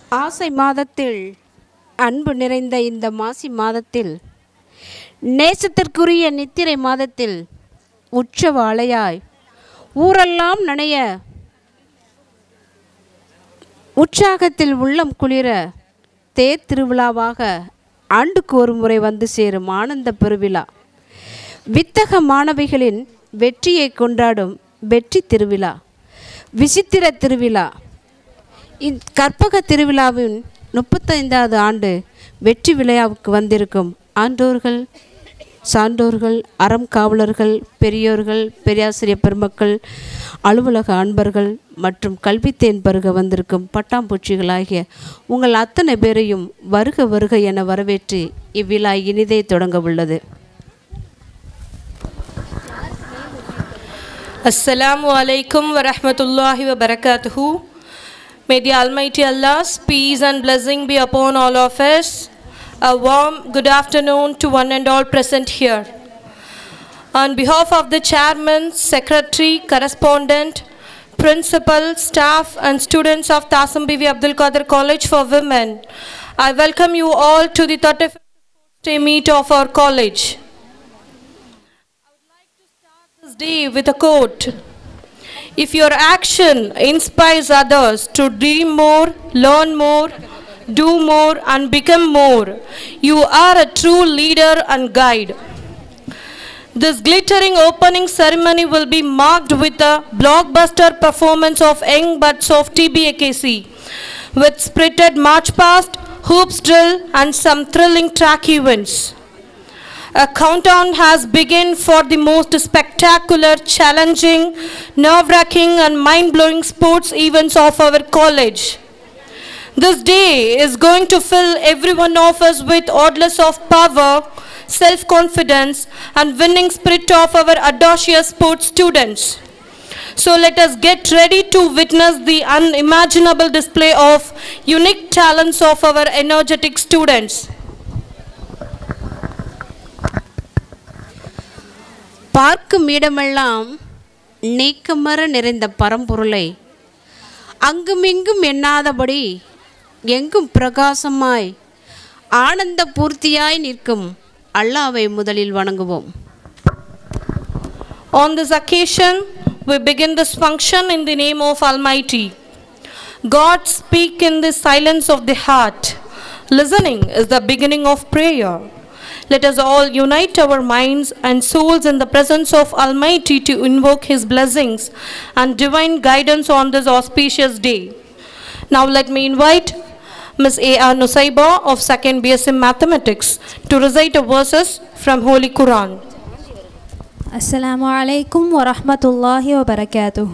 ஆசை மாதத்தில் அன்பு நிறைந்த இந்த மாசி மாதத்தில் நேசத்திற்குரிய நித்திரை மாதத்தில் உற்சவ அலையாய் ஊரெல்லாம் நனைய உற்சாகத்தில் உள்ளம் குளிர தேர் திருவிழாவாக ஆண்டுக்கு ஒரு முறை வந்து சேரும் ஆனந்த பெருவிழா, வித்தக மாணவிகளின் வெற்றியை கொண்டாடும் வெற்றி திருவிழா, விசித்திர திருவிழா. கற்பக திருவிழாவின் 35வது ஆண்டு வெற்றி விழாவுக்கு வந்திருக்கும் ஆண்டோர்கள், சான்றோர்கள், அறம் காவலர்கள், பெரியோர்கள், பெரியாசிரியர் பெருமக்கள், அலுவலக அன்பர்கள் மற்றும் கல்வித்தேன் பருக வந்திருக்கும் பட்டாம்பூச்சிகளாகிய உங்கள் அத்தனை பேரையும் வருக வருக என வரவேற்று இவ்விழா இனிதே தொடங்க உள்ளது. Assalamu alaikum wa rahmatullahi wa barakatuhu. May the Almighty Allah's peace and blessing be upon all of us. A warm good afternoon to one and all present here. On behalf of the chairman, secretary, correspondent, principal, staff and students of Thassim Beevi Abdul Kader College for Women, I welcome you all to the 35th day meet of our college. Day with a quote: if your action inspires others to dream more, learn more, do more and become more, you are a true leader and guide. This glittering opening ceremony will be marked with a blockbuster performance of young buds of TBAKC with spirited march past, hoops drill and some thrilling track events. A countdown has begun for the most spectacular, challenging, nerve-wracking and mind-blowing sports events of our college. This day is going to fill every one of us with oodles of power, self-confidence and winning spirit of our audacious sports students. So let us get ready to witness the unimaginable display of unique talents of our energetic students. பார்க்கும் இடமெல்லாம் நீக்கமர நிறைந்த பரம்பொருளை அங்குமிங்கும் எண்ணாதபடி எங்கும் பிரகாசமாய் ஆனந்த பூர்த்தியாய் நிற்கும் அல்லாஹ்வை முதலில் வணங்குவோம். On this occasion, we begin this function in the name of Almighty. God speak in the silence of the heart. Listening is the beginning of prayer. Let us all unite our minds and souls in the presence of Almighty to invoke His blessings and divine guidance on this auspicious day. Now let me invite Ms. A.R. Nusaiba of 2nd BSc Mathematics to recite the verses from Holy Quran. Assalamu alaikum wa rahmatullahi wa barakatuh.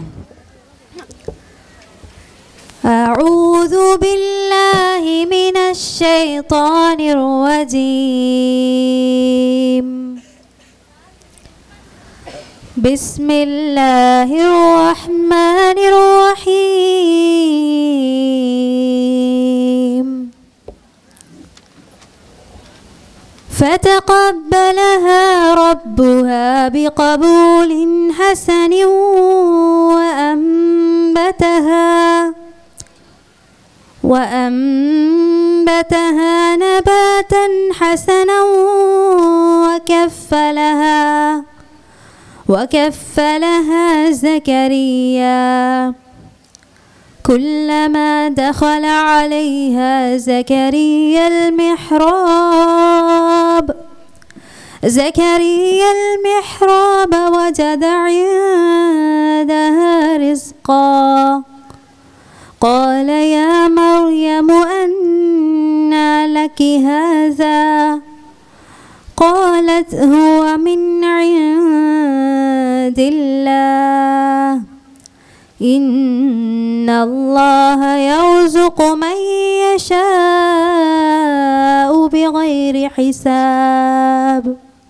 أعوذ بالله من الشيطان الرجيم. بسم الله الرحمن الرحيم. فتقبلها ربها بقبول حسن وأنبتها نباتا حسنا وكفلها زكريا. كلما دخل عليها زكريا المحراب وجد عندها رزقا. قال يا مريم أنى لك هذا؟ قالت هو من عند الله إن الله يرزق من يشاء بغير حساب.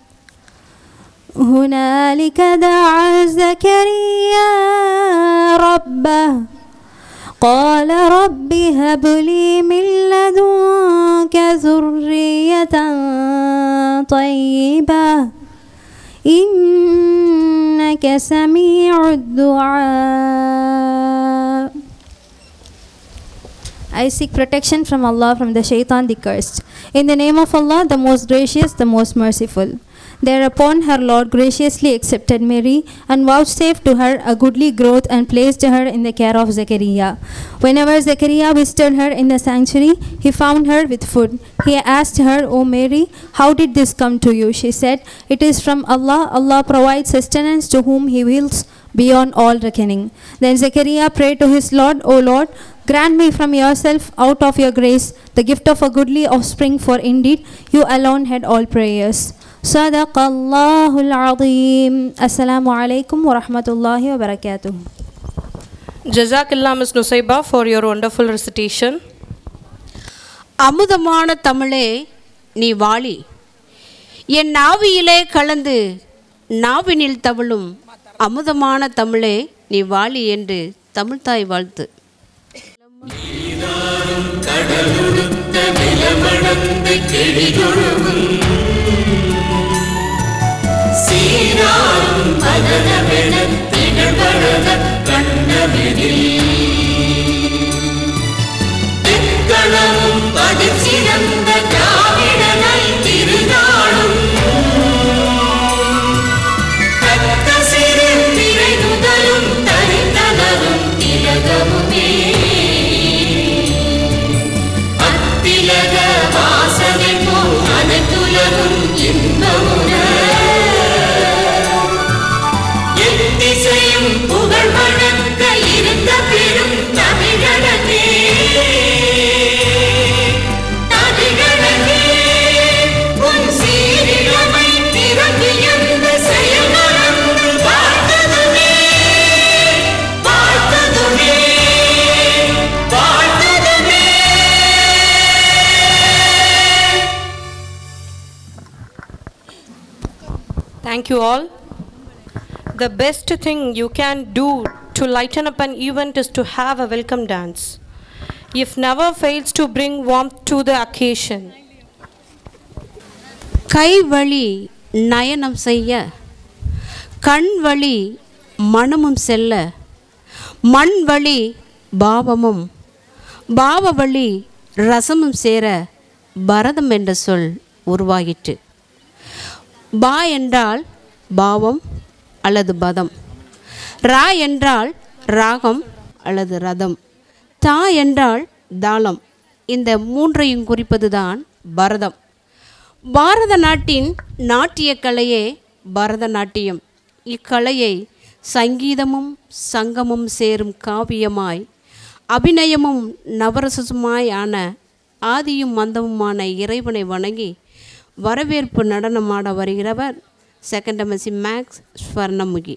هنالك دعا زكريا ربه قال رب هب لي من لدنك ذرية طيبة إنك سميع الدعاء. I seek protection from Allah from the shaitan the cursed. In the name of Allah, the most gracious, the most merciful. Thereupon her Lord graciously accepted Mary and vouchsafed to her a goodly growth and placed her in the care of Zechariah. Whenever Zechariah visited her in the sanctuary, he found her with food. He asked her, "O Mary, how did this come to you?" She said, "It is from Allah. Allah provides sustenance to whom He wills beyond all reckoning." Then Zechariah prayed to his Lord, "O Lord, grant me from yourself, out of your grace, the gift of a goodly offspring, for indeed you alone had all prayers." Sadaqallahul Azim. Assalamu alaikum wa rahmatullahi wa barakatuh. Jazakallah Ms. Nusaiba for your wonderful recitation. அமுதமான தமிழே நீ வாழி, என் நாவியிலே கலந்து நாவினில் தவழும் அமுதமான தமிழே நீ வாழி என்று தமிழ்தாய் வாழ்த்து. Thank you all. The best thing you can do to lighten up an event is to have a welcome dance. If never fails to bring warmth to the occasion. கை வழி நயனம் செய்ய, கண் வழி மனமும் செல்ல, மண் வழி பாவமும் பாவ வழி ரசமும் சேர பரதம் என்ற சொல் உருவாயிற்று. பா என்றால் பாவம் அல்லது பதம், ரா என்றால் ராகம் அல்லது ரதம், தா என்றால் தாளம். இந்த மூன்றையும் குறிப்பதுதான் பரதம். பாரத நாட்டின் நாட்டிய கலையே பரதநாட்டியம். இக்கலையை சங்கீதமும் சங்கமும் சேரும் காவியமாய், அபிநயமும் நவரசமாய் ஆன ஆதியும் மந்தமுமான இறைவனை வணங்கி வரவேற்பு நடனமாட வருகிறவர் செகண்டமசி மேக்ஸ் ஸ்வர்ணமுகி.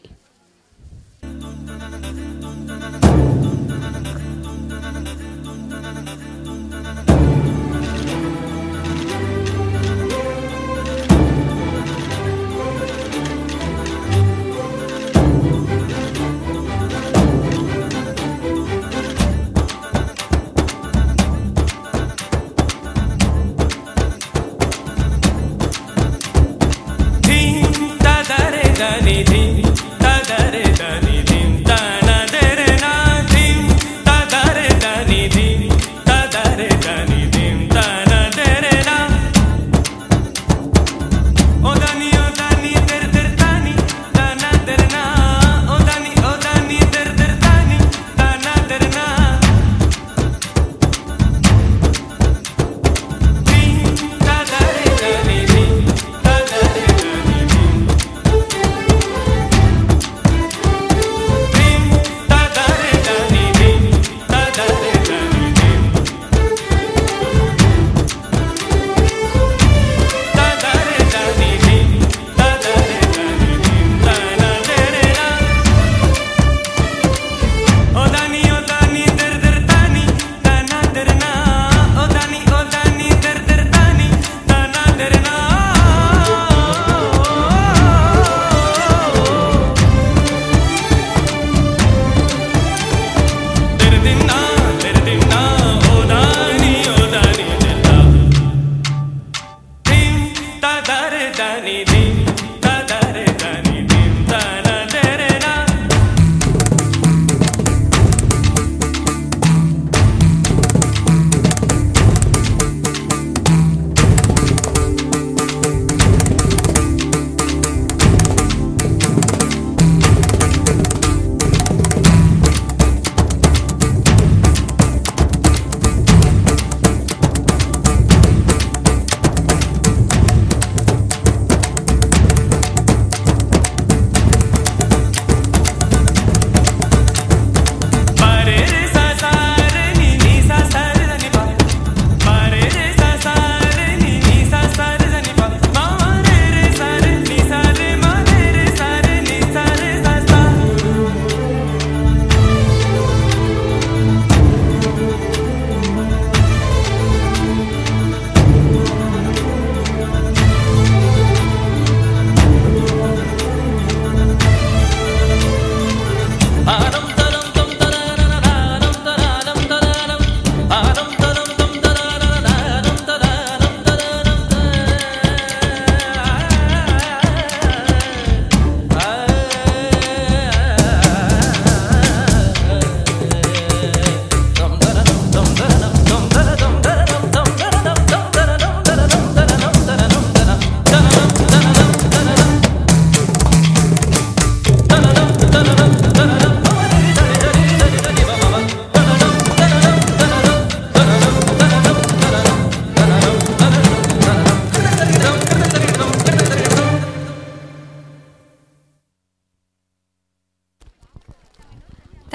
धी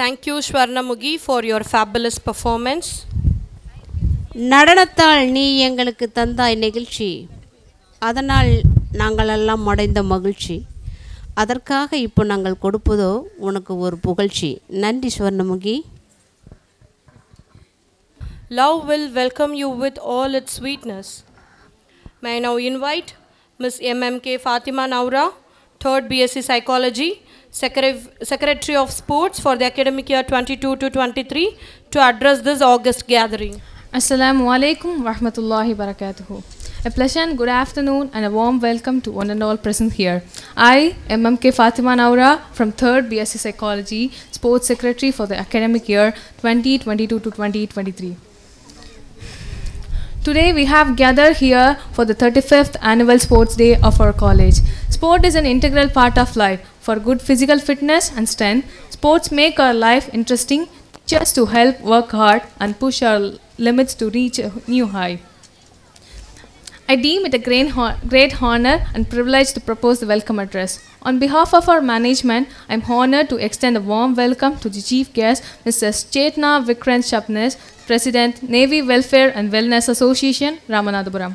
Thank you, Shwarnamugi, for your fabulous performance. நடனத்தால் நீ எங்களுக்கு தந்தாய் நெகிழ்ச்சி, அதனால் நாங்கள் எல்லாம் அடைந்த மகிழ்ச்சி. அதற்காக இப்போ நாங்கள் கொடுப்பதோ உனக்கு ஒரு புகழ்ச்சி. நன்றி Swarnamukhi. Love will welcome you with all its sweetness. May I now invite Ms. MMK Fatima Naura, 3rd BSc Psychology, Secretary of Sports for the academic year 22 to 23, to address this August gathering. Assalamu alaikum wa rahmatullahi wa barakatuhu. A pleasant good afternoon and a warm welcome to one and all present here. I, MMK Fatima Naura, from 3rd BSc Psychology, Sports Secretary for the academic year 2022 to 2023. Today we have gathered here for the 35th annual sports day of our college. Sport is an integral part of life. For good physical fitness and strength, sports make our life interesting just to help work hard and push our limits to reach a new high. I deem it a great honor and privilege to propose the welcome address. On behalf of our management, I am honored to extend a warm welcome to the chief guest, Mrs. Chetna Vikrant Shapnes, President, Navy Welfare and Wellness Association, Ramanathapuram.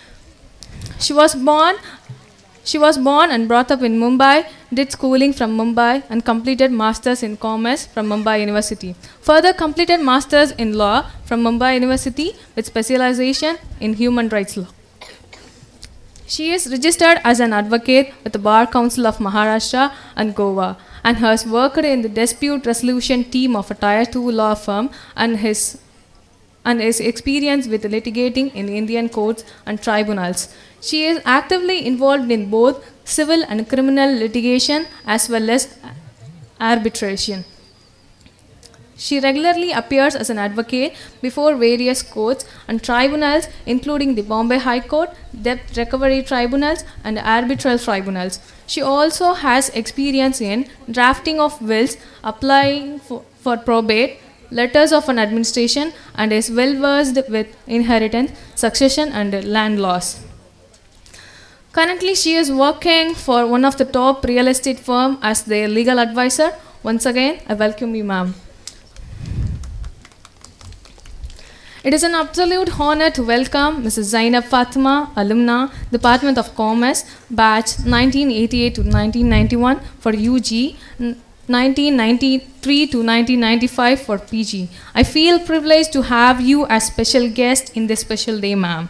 She was born and brought up in Mumbai, did schooling from Mumbai and completed Masters in Commerce from Mumbai University. Further completed Masters in Law from Mumbai University with specialization in Human Rights Law. She is registered as an advocate with the Bar Council of Maharashtra and Goa and has worked in the dispute resolution team of a Tier 2 law firm and is experienced with litigating in Indian courts and tribunals. She is actively involved in both civil and criminal litigation as well as arbitration. She regularly appears as an advocate before various courts and tribunals, including the Bombay High Court, Debt Recovery Tribunals, and arbitral tribunals. She also has experience in drafting of wills, applying for probate, letters of an administration, and is well versed with inheritance, succession, and land laws. Currently, she is working for one of the top real estate firm as their legal advisor. Once again, I welcome you, ma'am. It is an absolute honor to welcome Mrs. Zainab Fatima, alumna, Department of Commerce, batch 1988 to 1991 for UG, 1993 to 1995 for PG. I feel privileged to have you as special guest in this special day, ma'am.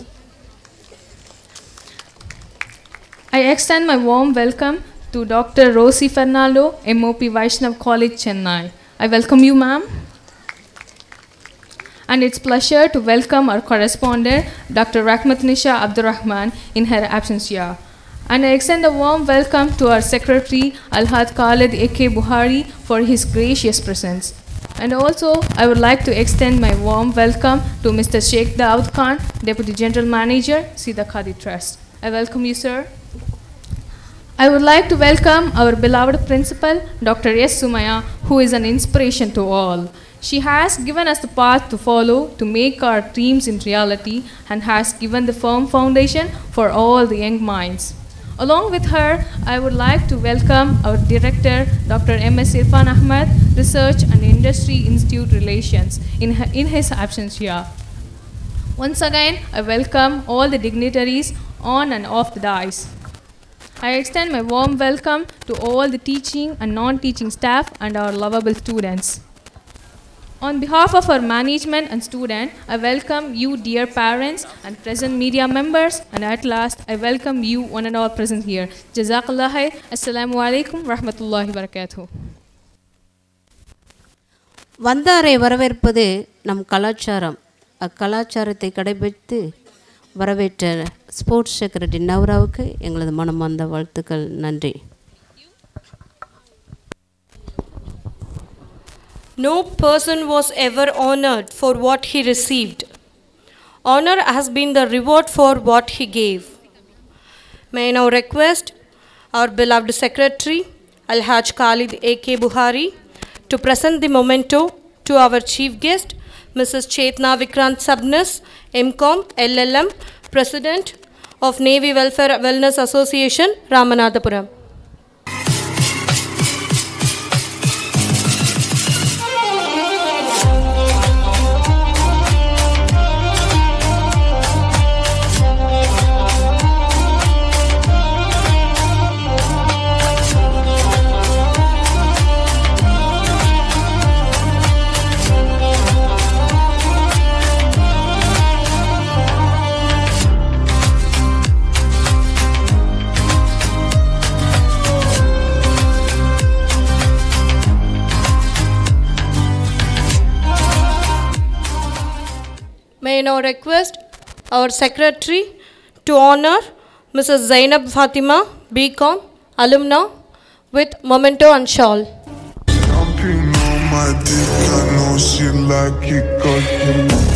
I extend my warm welcome to Dr. Rosie Fernando, MOP Vaishnav College, Chennai. I welcome you, ma'am. And it's pleasure to welcome our correspondent, Dr. Rahmatnisha Abdurrahman, in her absence here. And I extend a warm welcome to our Secretary, Alhaj Khalid A.K. Buhari, for his gracious presence. And also, I would like to extend my warm welcome to Mr. Sheikh Daud Khan, Deputy General Manager, Sida Khadi Trust. I welcome you, sir. I would like to welcome our beloved principal, Dr. S. Sumaya, who is an inspiration to all. She has given us the path to follow to make our dreams in reality and has given the firm foundation for all the young minds. Along with her, I would like to welcome our director, Dr. M.S. Irfan Ahmed, Research and Industry Institute Relations, in his absence here. Once again, I welcome all the dignitaries on and off the dais. I extend my warm welcome to all the teaching and non-teaching staff and our lovable students. On behalf of our management and students, I welcome you, dear parents and present media members, and at last, I welcome you, one and all present here. Jazakallah khair. Assalamu alaikum wa rahmatullahi wa barakatuh. வந்தாரை வரவேற்பது நம் கலாச்சாரம். அக்கலாச்சாரத்தை கடைபிடித்து வரவேற்ற sports secretary நவ்ராவுக்கு எங்களது மனமார்ந்த வாழ்த்துக்கள். நன்றி. No person was ever honored for what he received. Honor has been the reward for what he gave. May I now request our beloved Secretary, Alhaj Khalid A.K. Buhari, to present the memento to our chief guest, Mrs. Chetna Vikrant Shapnes, MCom, LLM, President of Navy Welfare Wellness Association, Ramanathapuram. now request our secretary to honor Mrs. Zainab Fatima, BCom, alumna, with memento and shawl. Jumping on my dick, I know she like it 'cause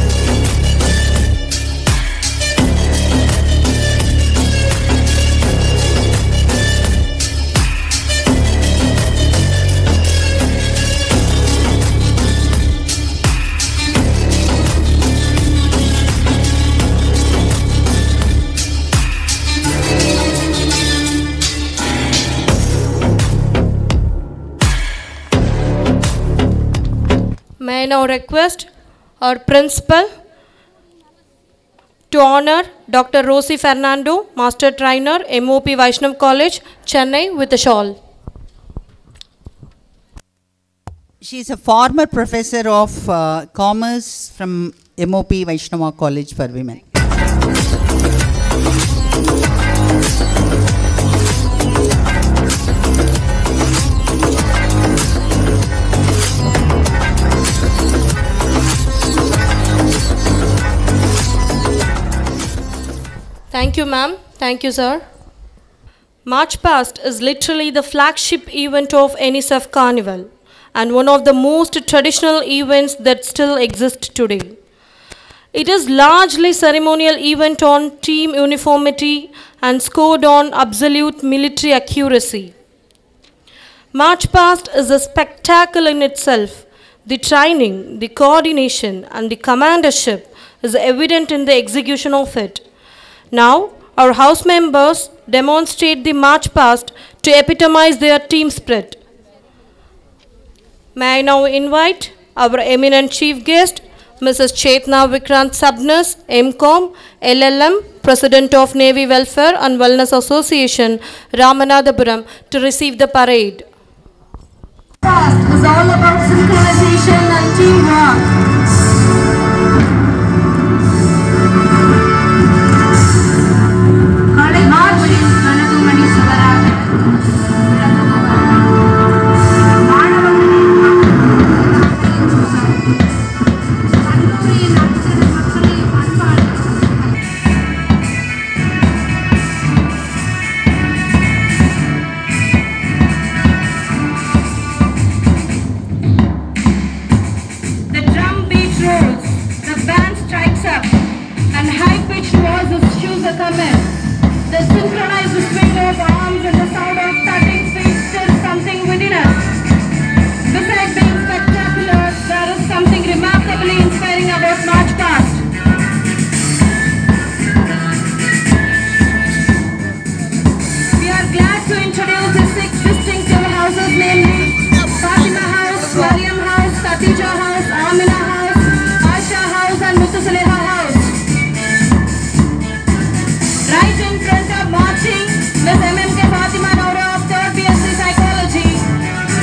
May I now request our principal to honor Dr. Rosie Fernando, Master Trainer, MOP Vaishnav College, Chennai, with a shawl. She is a former professor of commerce from MOP Vaishnava College for Women. Thank you, ma'am. Thank you, sir. March Past is literally the flagship event of any surf carnival and one of the most traditional events that still exist today. It is largely ceremonial event on team uniformity and scored on absolute military accuracy. March Past is a spectacle in itself. The training, the coordination, and the commandership is evident in the execution of it. Now, our house members demonstrate the March Past to epitomize their team spirit. May I now invite our eminent chief guest, Mrs. Chetna Vikrant Sabnas, MCom, LLM, President of Navy Welfare and Wellness Association, Ramanathapuram, to receive the parade. Past is all about synchronization and teamwork. The synchronized swing of arms and the sound of tapping feet stirs something within us. Besides being spectacular, there is something remarkably inspiring about March Past. We are glad to introduce the 6 distinctive houses, namely Fatima House, Mariam House, Khatija House, Amina House, Aisha House and Mutasaleha House. Right in front of marching, Ms. MMK Fatima Naura of 3rd BSc Psychology.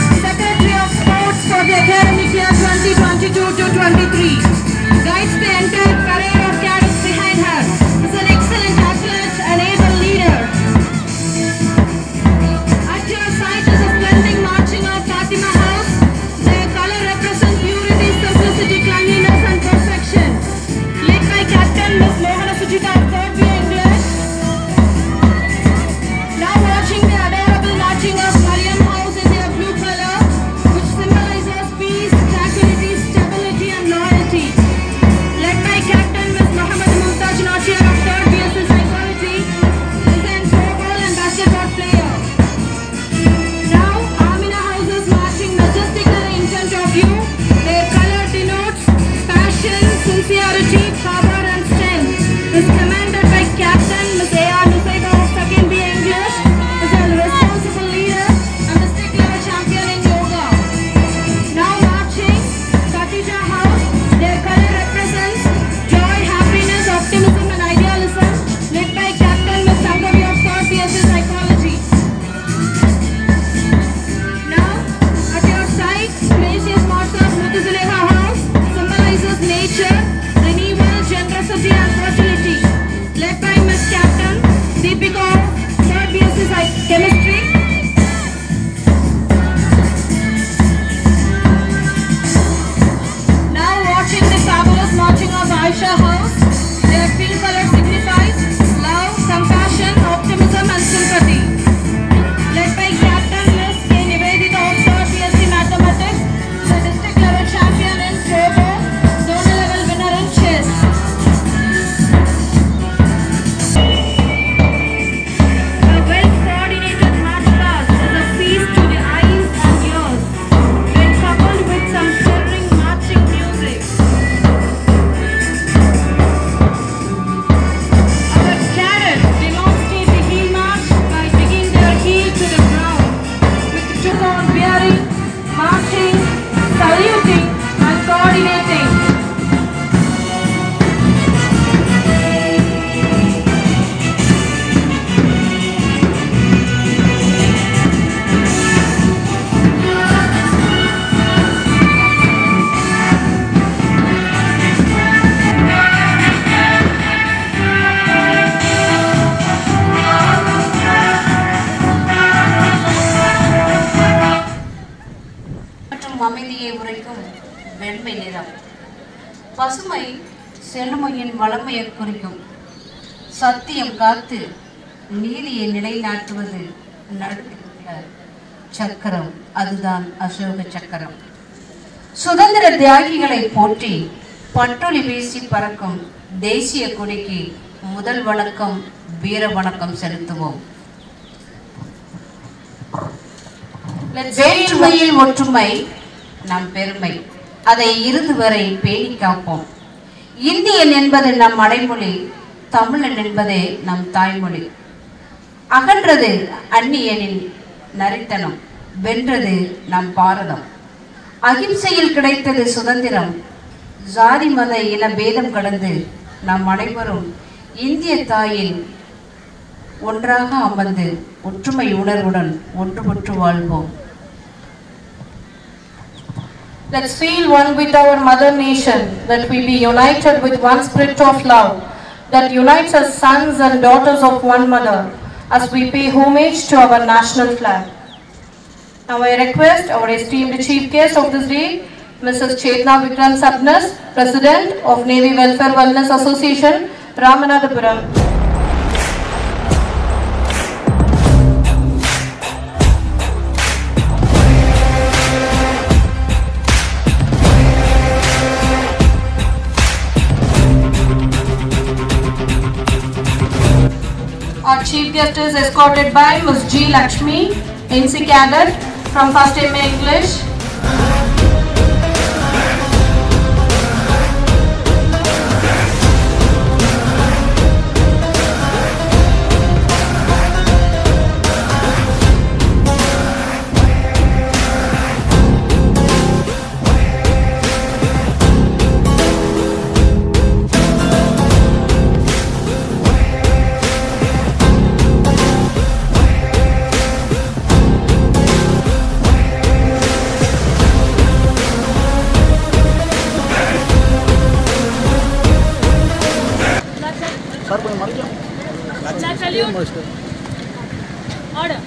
செழுமையின் வளமையை குறிக்கும். சத்தியம் காத்து நீதியை நிலைநாட்டுவது நடத்துகின்ற சக்கரம், அதுதான் அசோக சக்கரம். சுதந்திர தியாகிகளை போற்றி பட்டொலி வீசி பறக்கும் தேசிய கொடிக்கு முதல் வணக்கம், வீர வணக்கம் செலுத்துவோம். வேற்றுமையில் ஒற்றுமை நம் பெருமை, அதை இறுதி வரை பேணி காப்போம். இந்தியன் என்பது நம் அடைமொழி, தமிழன் என்பதே நம் தாய்மொழி. அகன்றது அந்நியனின் நரித்தனம், வென்றது நம் பாரதம். அகிம்சையில் கிடைத்தது சுதந்திரம், ஜாதி மத இன பேதம் கடந்து நாம் அனைவரும் இந்திய தாயின் ஒன்றாக அமர்ந்து ஒற்றுமை உணர்வுடன் ஒன்றுபட்டு வாழ்வோம். Let's feel one with our mother nation, that we be united with one spirit of love, that unites us sons and daughters of one mother, as we pay homage to our national flag. Now I request our esteemed chief guest of this day, Mrs. Chetna Vikram Sabnas, President of Navy Welfare Wellness Association, Ramanathapuram. Our chief guest is escorted by Ms. G. Lakshmi, NC Cadet from First MA English. Order.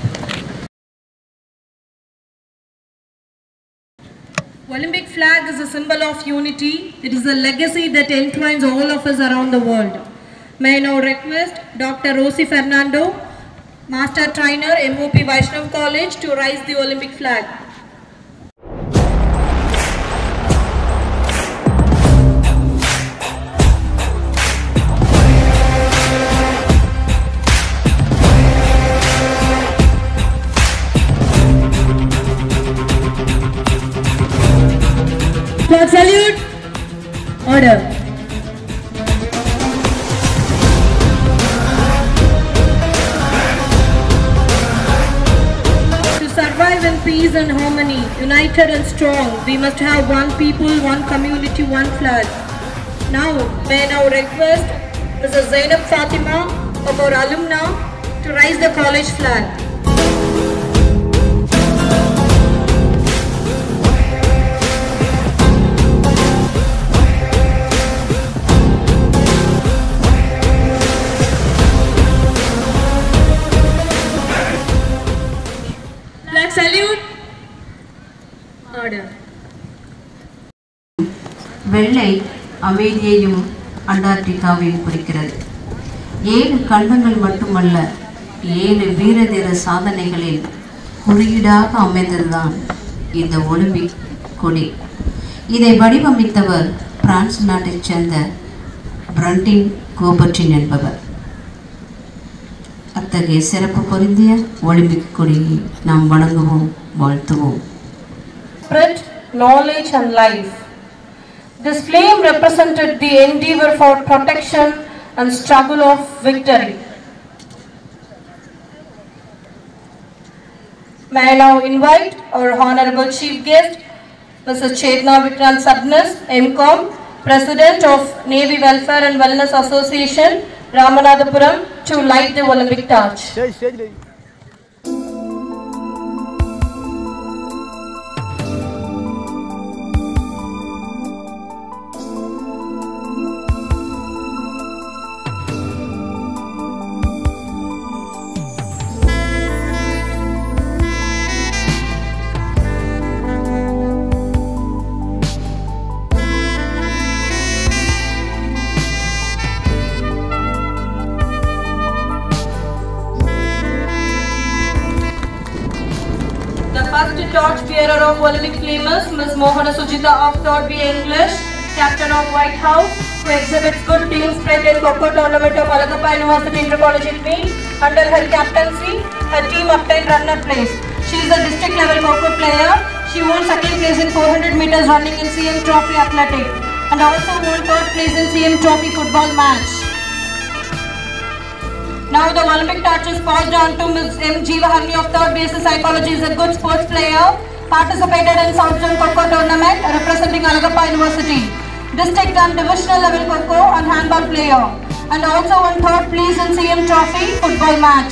Olympic flag is a symbol of unity. It is a legacy that entwines all of us around the world. May I now request Dr. Rosie Fernando, Master Trainer, MOP Vaishnav College, to raise the Olympic flag. Flag salute. Order. To survive in peace and harmony, united and strong, we must have one people, one community, one flag. Now, may I now request Mrs. Zainab Fatima of our alumna to raise the college flag. Flag salute. Order. வெள்ளை அமைதியையும் அண்டார்டிகாவையும் குறிக்கிறது. 7 கண்டங்கள் மட்டுமல்ல, 7 வீரதீர சாதனைகளில் குறியீடாக அமைந்ததுதான் இந்த Olympic கொடி. இதை வடிவமைத்தவர் பிரான்ஸ் நாட்டைச் சேர்ந்த பிரண்டின் கோபர்டின் என்பவர். அத்தகைய சிறப்பு பொருந்திய ஒலிம்பிக் கொடியை நாம் வணங்குவோம், வாழ்த்துவோம். Spirit, knowledge and life. This flame represented the endeavor for protection and struggle of victory. May I now invite our Honorable Chief Guest, Mrs. Chetna Vikram Sabnas, MCom, President of Navy Welfare and Wellness Association, Ramanathapuram, to light the Olympic torch. torch bearer of Olympic famous, Ms. Mohana Sujita of 3rd B English, captain of White House, who exhibits good team spirit in Kho-Kho tournament of Alagappa University Intercollegiate Meet. Under her captaincy, her team obtained runner place. She is a district level Kho-Kho player. She won 2nd place in 400 meters running in CM Trophy Athletics and also won 3rd place in CM Trophy football match. Now the Olympic torch is passed on to Ms. M. Jeevaharni of 3rd BSc Psychology. Is a good sports player. Participated in South Zone Kho-Kho tournament representing Alagappa University. District and divisional level Kho-Kho and handball player. And also won 3rd place in CM Trophy football match.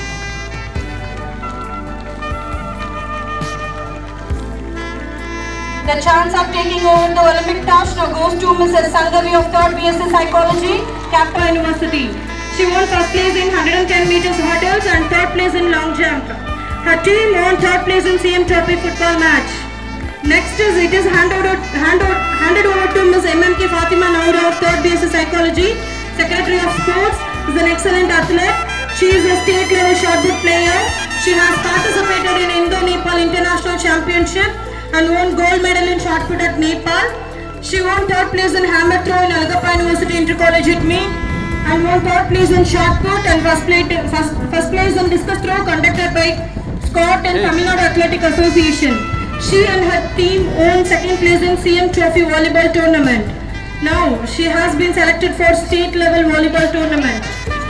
The chance of taking over the Olympic torch now goes to Mrs. Sangavi of 3rd BSc Psychology, Captain University. She won 1st place in 110 meters hurdles and 3rd place in long jump. Her team won 3rd place in CM Trophy football match. Next it is handed over to Ms. MMK Fatima Naura of 3rd BSc Psychology, Secretary of Sports. Is an excellent athlete. She is a state level shot put player. She has participated in Indo-Nepal International Championship and won gold medal in shot put at Nepal. She won 3rd place in hammer throw in Alagappa University Intercollegiate Meet and won 3rd place in shot put and first place in discus throw conducted by Scott and Tamil Nadu Athletic Association. She and her team won 2nd place in CM Trophy volleyball tournament. Now she has been selected for state level volleyball tournament.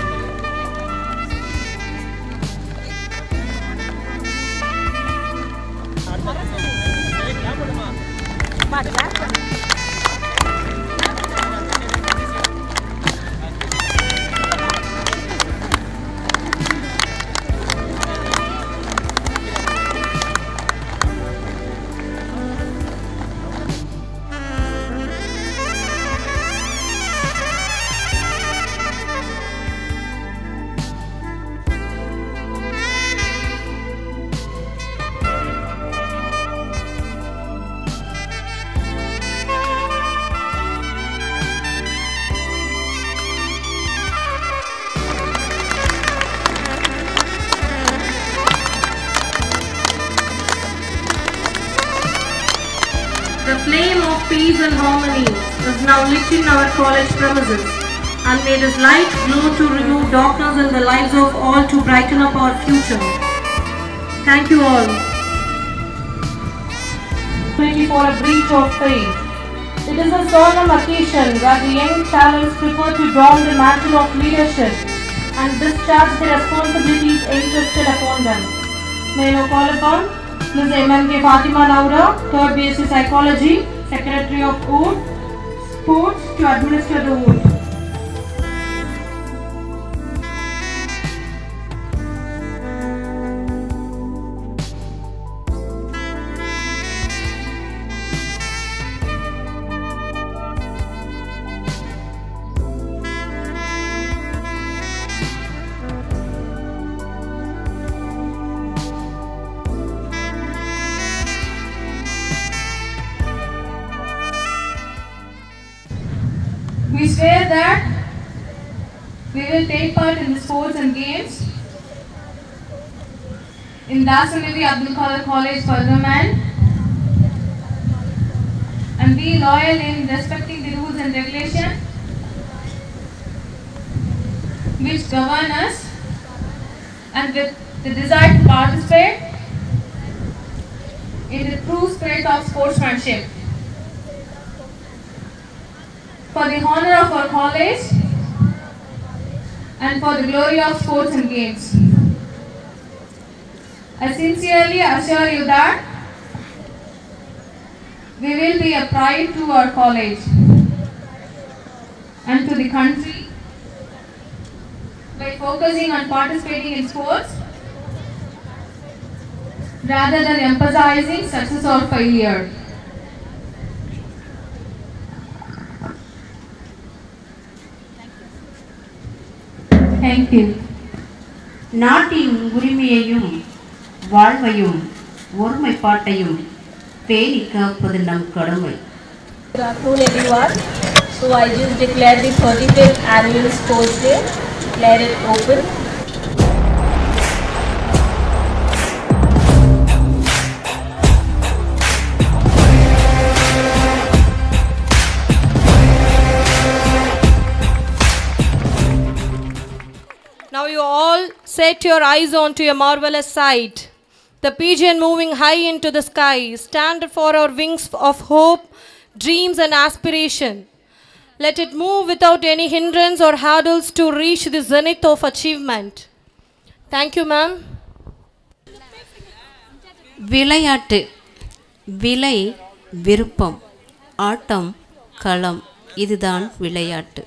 The flame of peace and harmony is now lit in our college premises, and may this light glow to remove darkness in the lives of all to brighten up our future. Thank you all. For a breach of faith. It is a solemn occasion where the young talents prefer to don the mantle of leadership and discharge the responsibilities entrusted upon them. May I now call upon Ms. MMK Fatima Naura, 3rd BSc Psychology, Secretary of Sports, to administer the oath. We swear that we will take part in the sports and games in Thassim Beevi Abdul Kader College for Women and be loyal in respecting the rules and regulations which govern us, and with the desire to participate in the true spirit of sportsmanship. For the honor of our college and for the glory of sports and games. I sincerely assure you that we will be a pride to our college and to the country by focusing on participating in sports rather than emphasizing success or failure. Thank you. நாட்டின் உரிமையையும் வாழ்வையும் ஒருமைப்பாட்டையும் பேணி காப்பது நம் கடமை. Good afternoon everyone. So I just declare the 35th annual sports day, declare it open. you all set your eyes onto a marvelous sight. The pigeon moving high into the sky, stand for our wings of hope, dreams and aspiration. Let it move without any hindrance or hurdles to reach the zenith of achievement. Thank you, ma'am. விளையாட்டு விலை விருப்பம் ஆட்டம் களம் இதுதான் விளையாட்டு.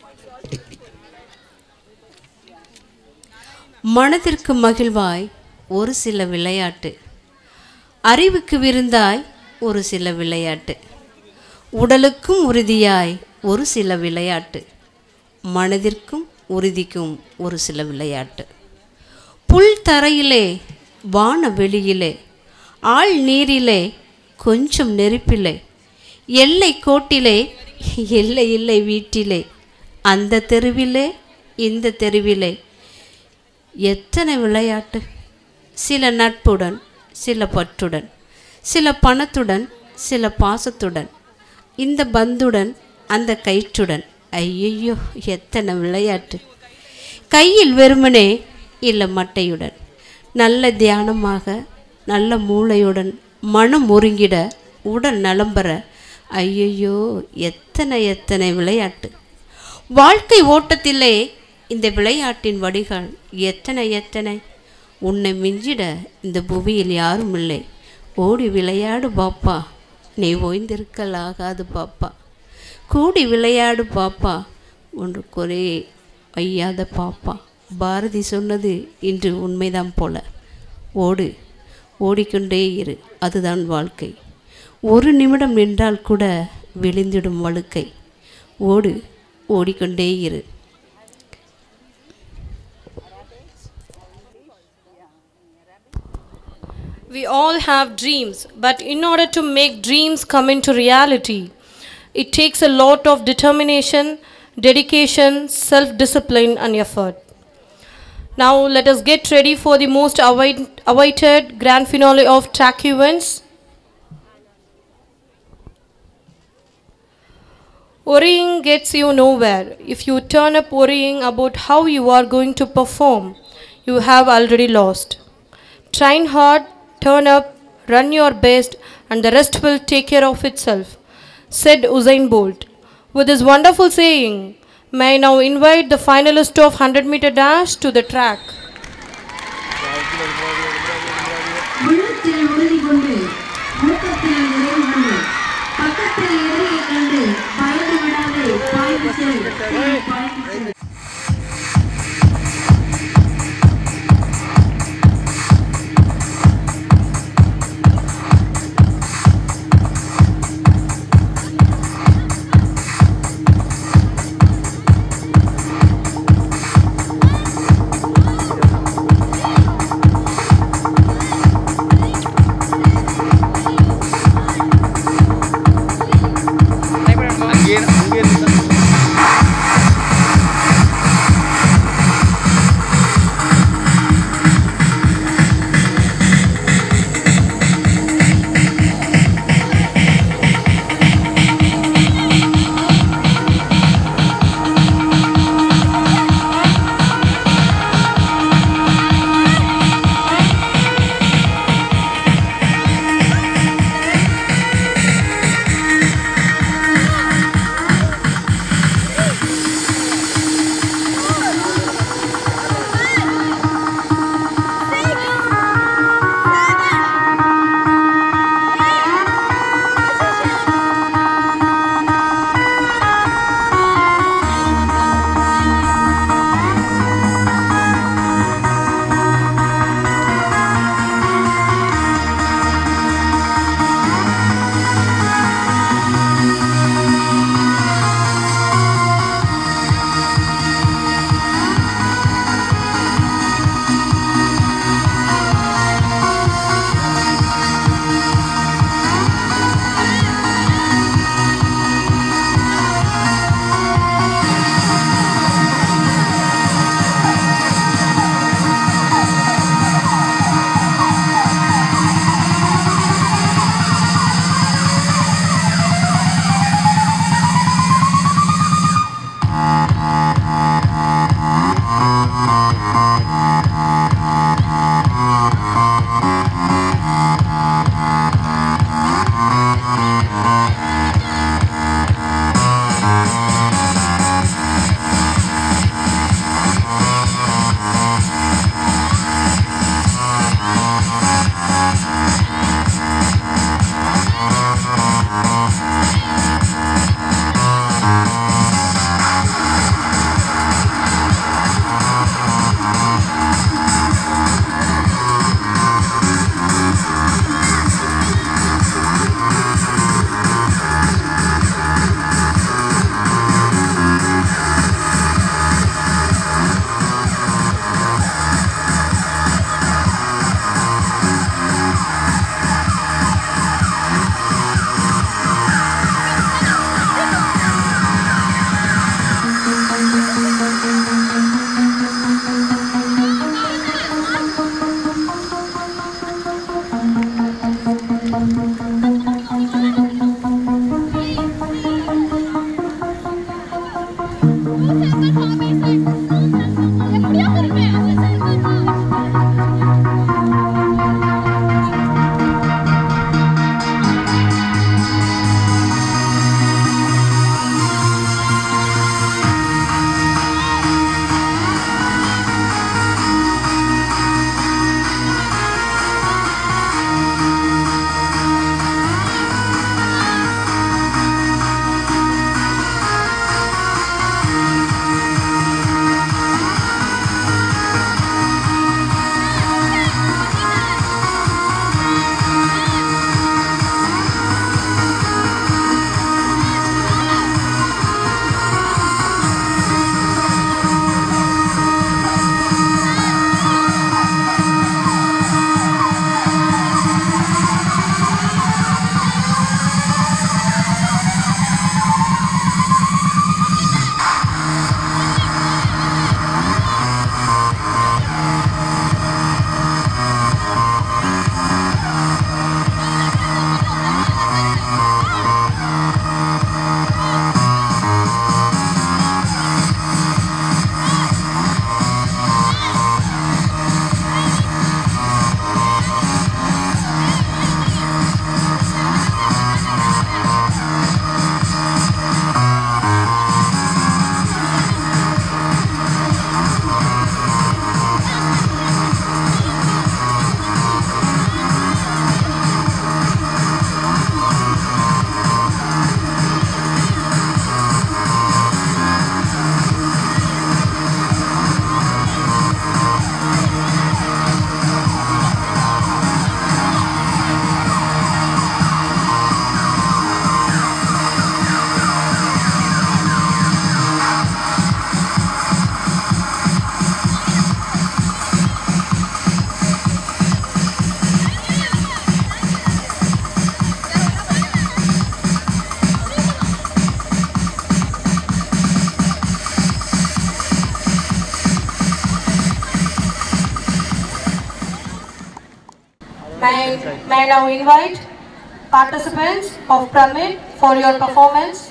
மனதிற்கு மகிழ்வாய் ஒரு சில விளையாட்டு, அறிவுக்கு விருந்தாய் ஒரு சில விளையாட்டு, உடலுக்கும் உறுதியாய் ஒரு சில விளையாட்டு, மனதிற்கும் உறுதிக்கும் ஒரு சில விளையாட்டு. புல் தரையிலே வான வெளியிலே ஆள் நீரிலே கொஞ்சம் நெருப்பிலே எல்லை கோட்டிலே எல்லை இல்லை வீட்டிலே அந்த தெருவிலே இந்த தெருவிலே எத்தனை விளையாட்டு. சில நட்புடன் சில பற்றுடன் சில பணத்துடன் சில பாசத்துடன் இந்த பந்துடன் அந்த கயிற்றுடன் ஐயையோ எத்தனை விளையாட்டு. கையில் வெறுமனே இல்லை மட்டையுடன் நல்ல தியானமாக நல்ல மூளையுடன் மனம் ஒருங்கிட உடல் நலம்பெற ஐயையோ எத்தனை எத்தனை விளையாட்டு. வாழ்க்கை ஓட்டத்திலே இந்த விளையாட்டின் வடிகள் எத்தனை எத்தனை. உன்னை மிஞ்சிட இந்த புவியில் யாரும் இல்லை. ஓடி விளையாடு பாப்பா, நீ ஓய்ந்திருக்கலாகாது பாப்பா. கூடி விளையாடு பாப்பா, ஒன்று குறை வையாத பாப்பா. பாரதி சொன்னது இன்று உண்மைதான் போல. ஓடு, ஓடிக்கொண்டே இரு, அதுதான் வாழ்க்கை. ஒரு நிமிடம் நின்றால் கூட விழுந்திடும் வழுக்கை. ஓடு, ஓடிக்கொண்டே இரு. We all have dreams, but in order to make dreams come into reality, it takes a lot of determination, dedication, self-discipline and effort. Now let us get ready for the most awaited grand finale of track events. Worrying gets you nowhere. If you turn up worrying about how you are going to perform, you have already lost. Train hard, turn up, run your best, and the rest will take care of itself, said Usain Bolt. With this wonderful saying, may I now invite the finalist of 100-meter dash to the track. May I now invite participants of Pyramid for your performance.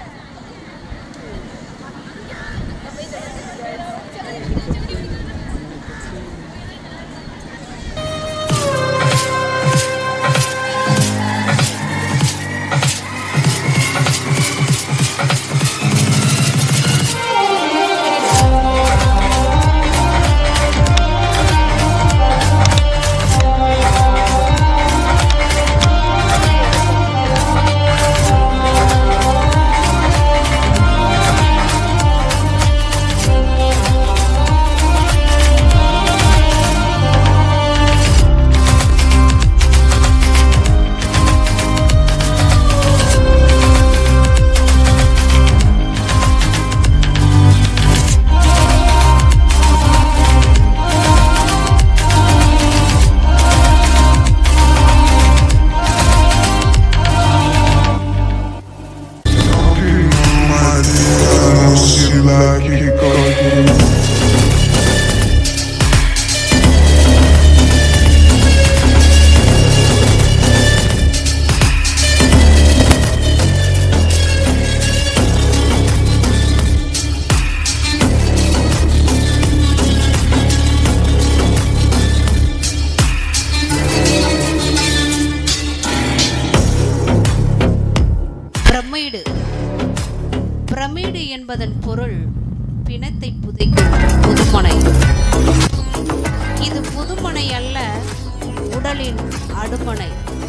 Pyramid என்பதன் பொருள் பிணத்தை புதைக்கும் புதுமனை. இது புதுமனை அல்ல, உடலின் அடுமனை.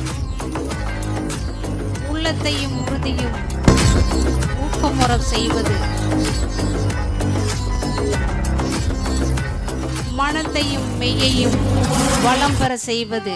உள்ளத்தையும் உறுதியும் ஊக்கமுற செய்வது, மனத்தையும் மெய்யையும் வளம் பெற செய்வது.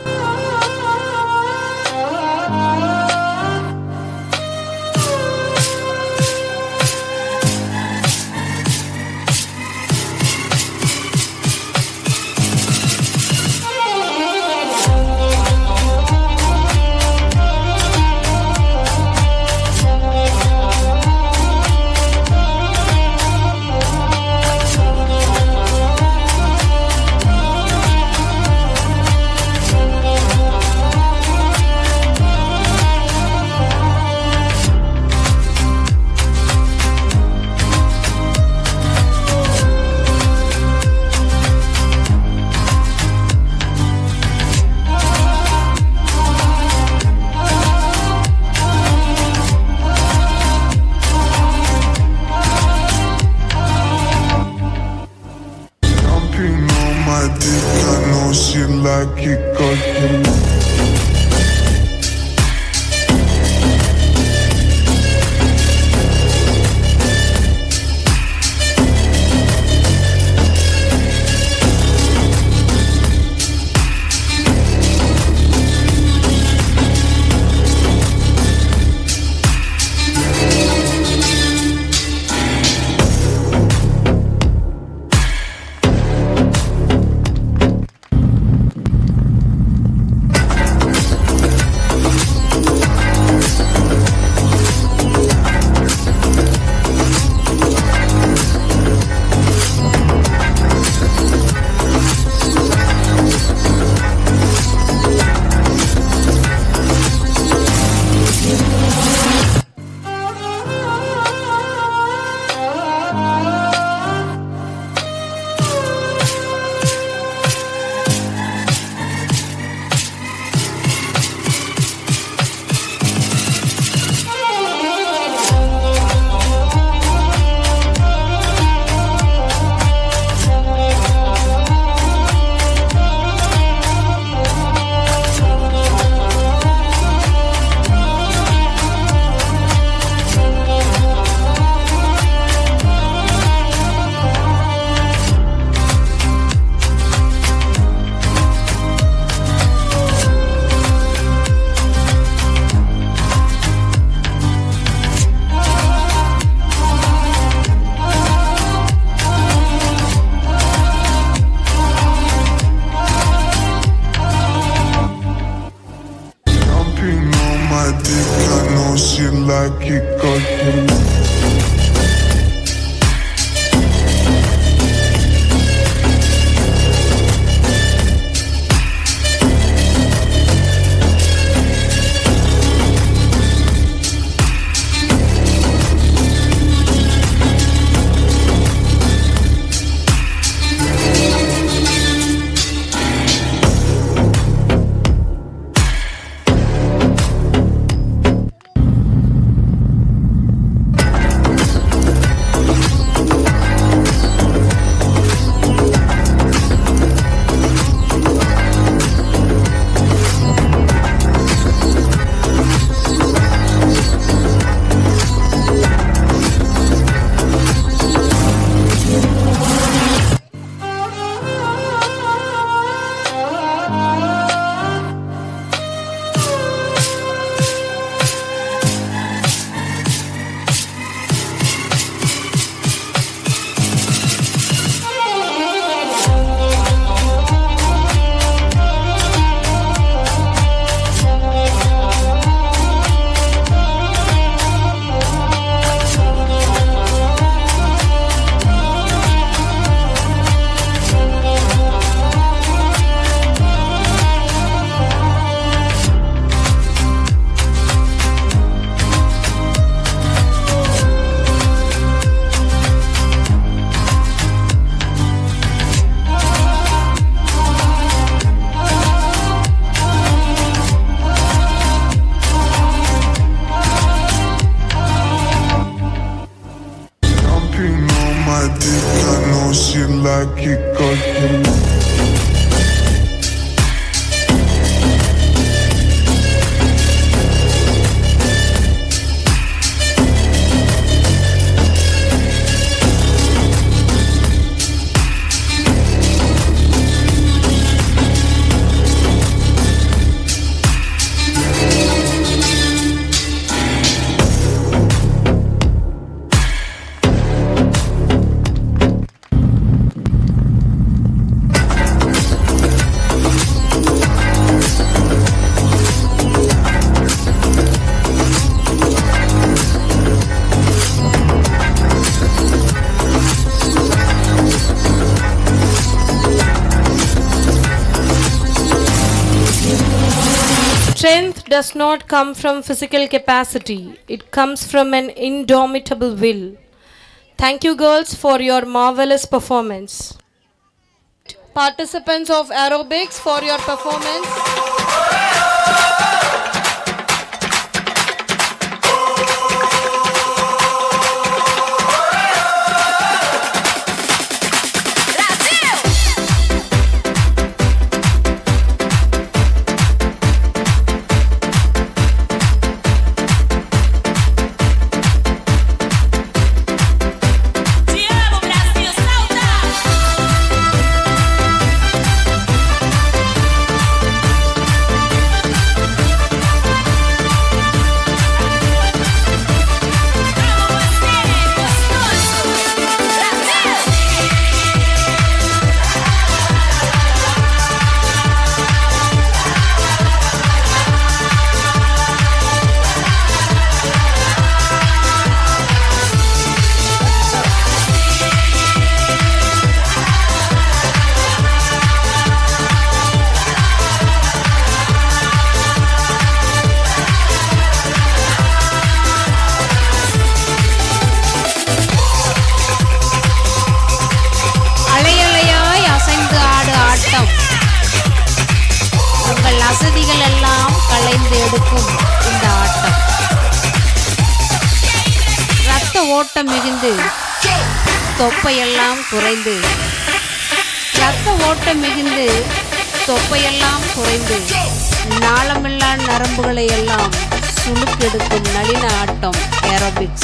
Like it got you. dick, I know she like it 'cause you. Strength does not come from physical capacity, it comes from an indomitable will. Thank you, girls, for your marvelous performance. Participants of aerobics, for your performance. ஓட்டம் மிகுந்து தொப்பையெல்லாம் குறைந்து ரத்த ஓட்டம் மிகுந்து தொப்பையெல்லாம் குறைந்து நாளமில்லா நரம்புகளை எல்லாம் சுளுக்கெடுக்கும் நளின ஆட்டம் aerobics.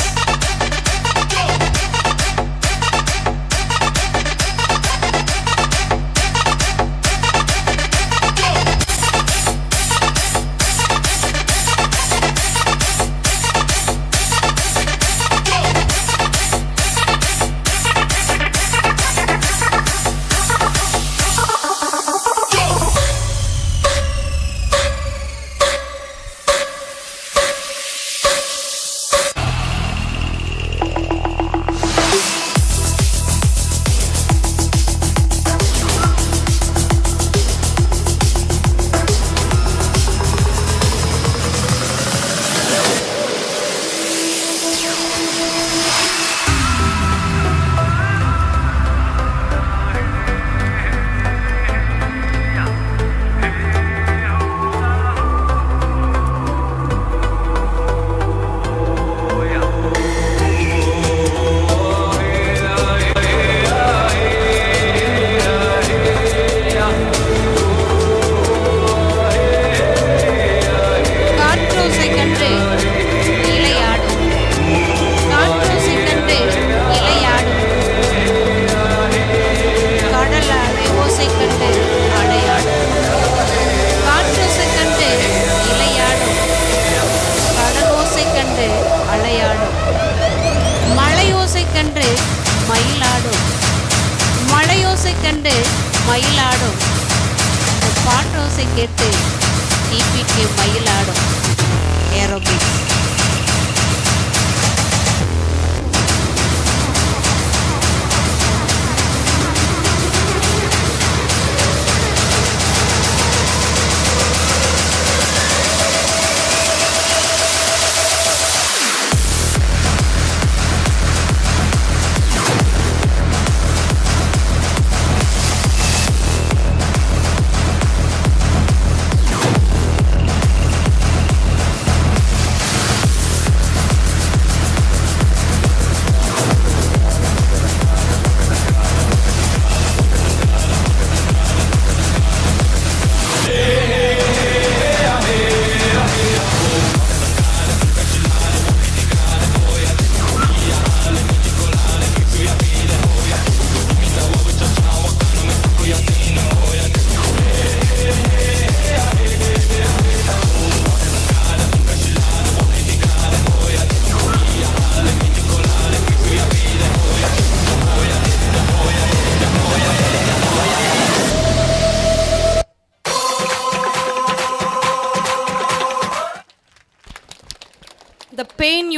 மயிலாடும் பாட்டோசை கேட்டு டிபிக்கு மயிலாடும் aerobics.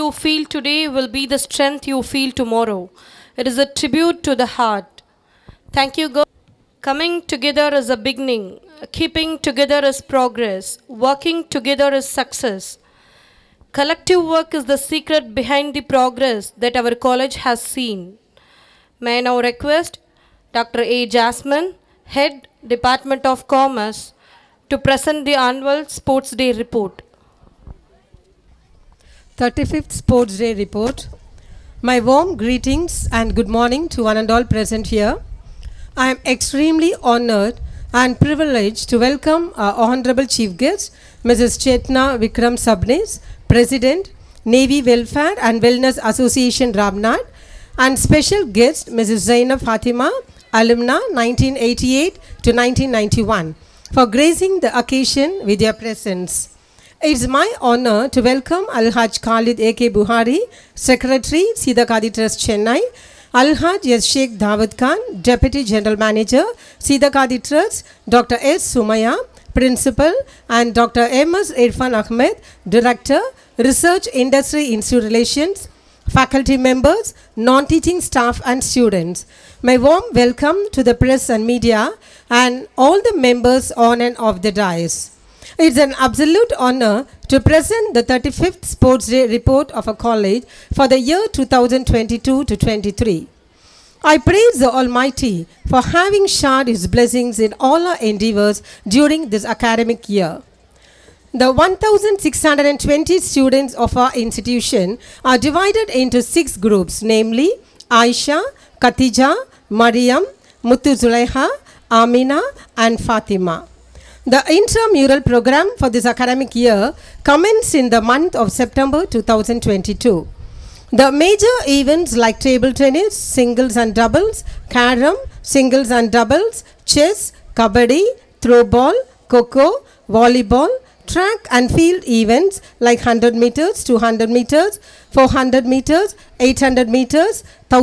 you feel today will be the strength you feel tomorrow. It is a tribute to the heart. Thank you, God. Coming together is a beginning. Keeping together is progress. Working together is success. Collective work is the secret behind the progress that our college has seen. May I now request Dr. A. Jasmine, Head, Department of Commerce, to present the annual Sports Day report. 35th Sports Day report. My warm greetings and good morning to one and all present here. I am extremely honored and privileged to welcome our Honorable Chief Guest, Mrs. Chetna Vikram Sabnis, President, Navy Welfare and Wellness Association Ramnad, and special guest, Mrs. Zainab Fatima, alumna 1988 to 1991, for gracing the occasion with their presence. It is my honor to welcome Alhaj Khalid A.K. Buhari, Secretary, Sida Kadi Trust, Chennai, Alhaj S. Sheikh Dawud Khan, Deputy General Manager, Sida Kadi Trust, Dr. S. Sumaya, Principal, and Dr. M.S. Irfan Ahmed, Director, Research Industry Institute Relations, faculty members, non-teaching staff and students. My warm welcome to the press and media and all the members on and off the dais. It's an absolute honor to present the 35th Sports Day report of a college for the year 2022 to 23. I praise the Almighty for having showered His blessings in all our endeavors during this academic year. The 1,620 students of our institution are divided into 6 groups, namely Aisha, Khatija, Mariam, Muttu Zulaiha, Amina and Fatima. The intramural program for this academic year commenced in the month of September 2022. The major events like table tennis, singles and doubles, carom, singles and doubles, chess, kabaddi, throwball, kho-kho, volleyball, track and field events like 100 meters, 200 meters, 400 meters, 800 meters,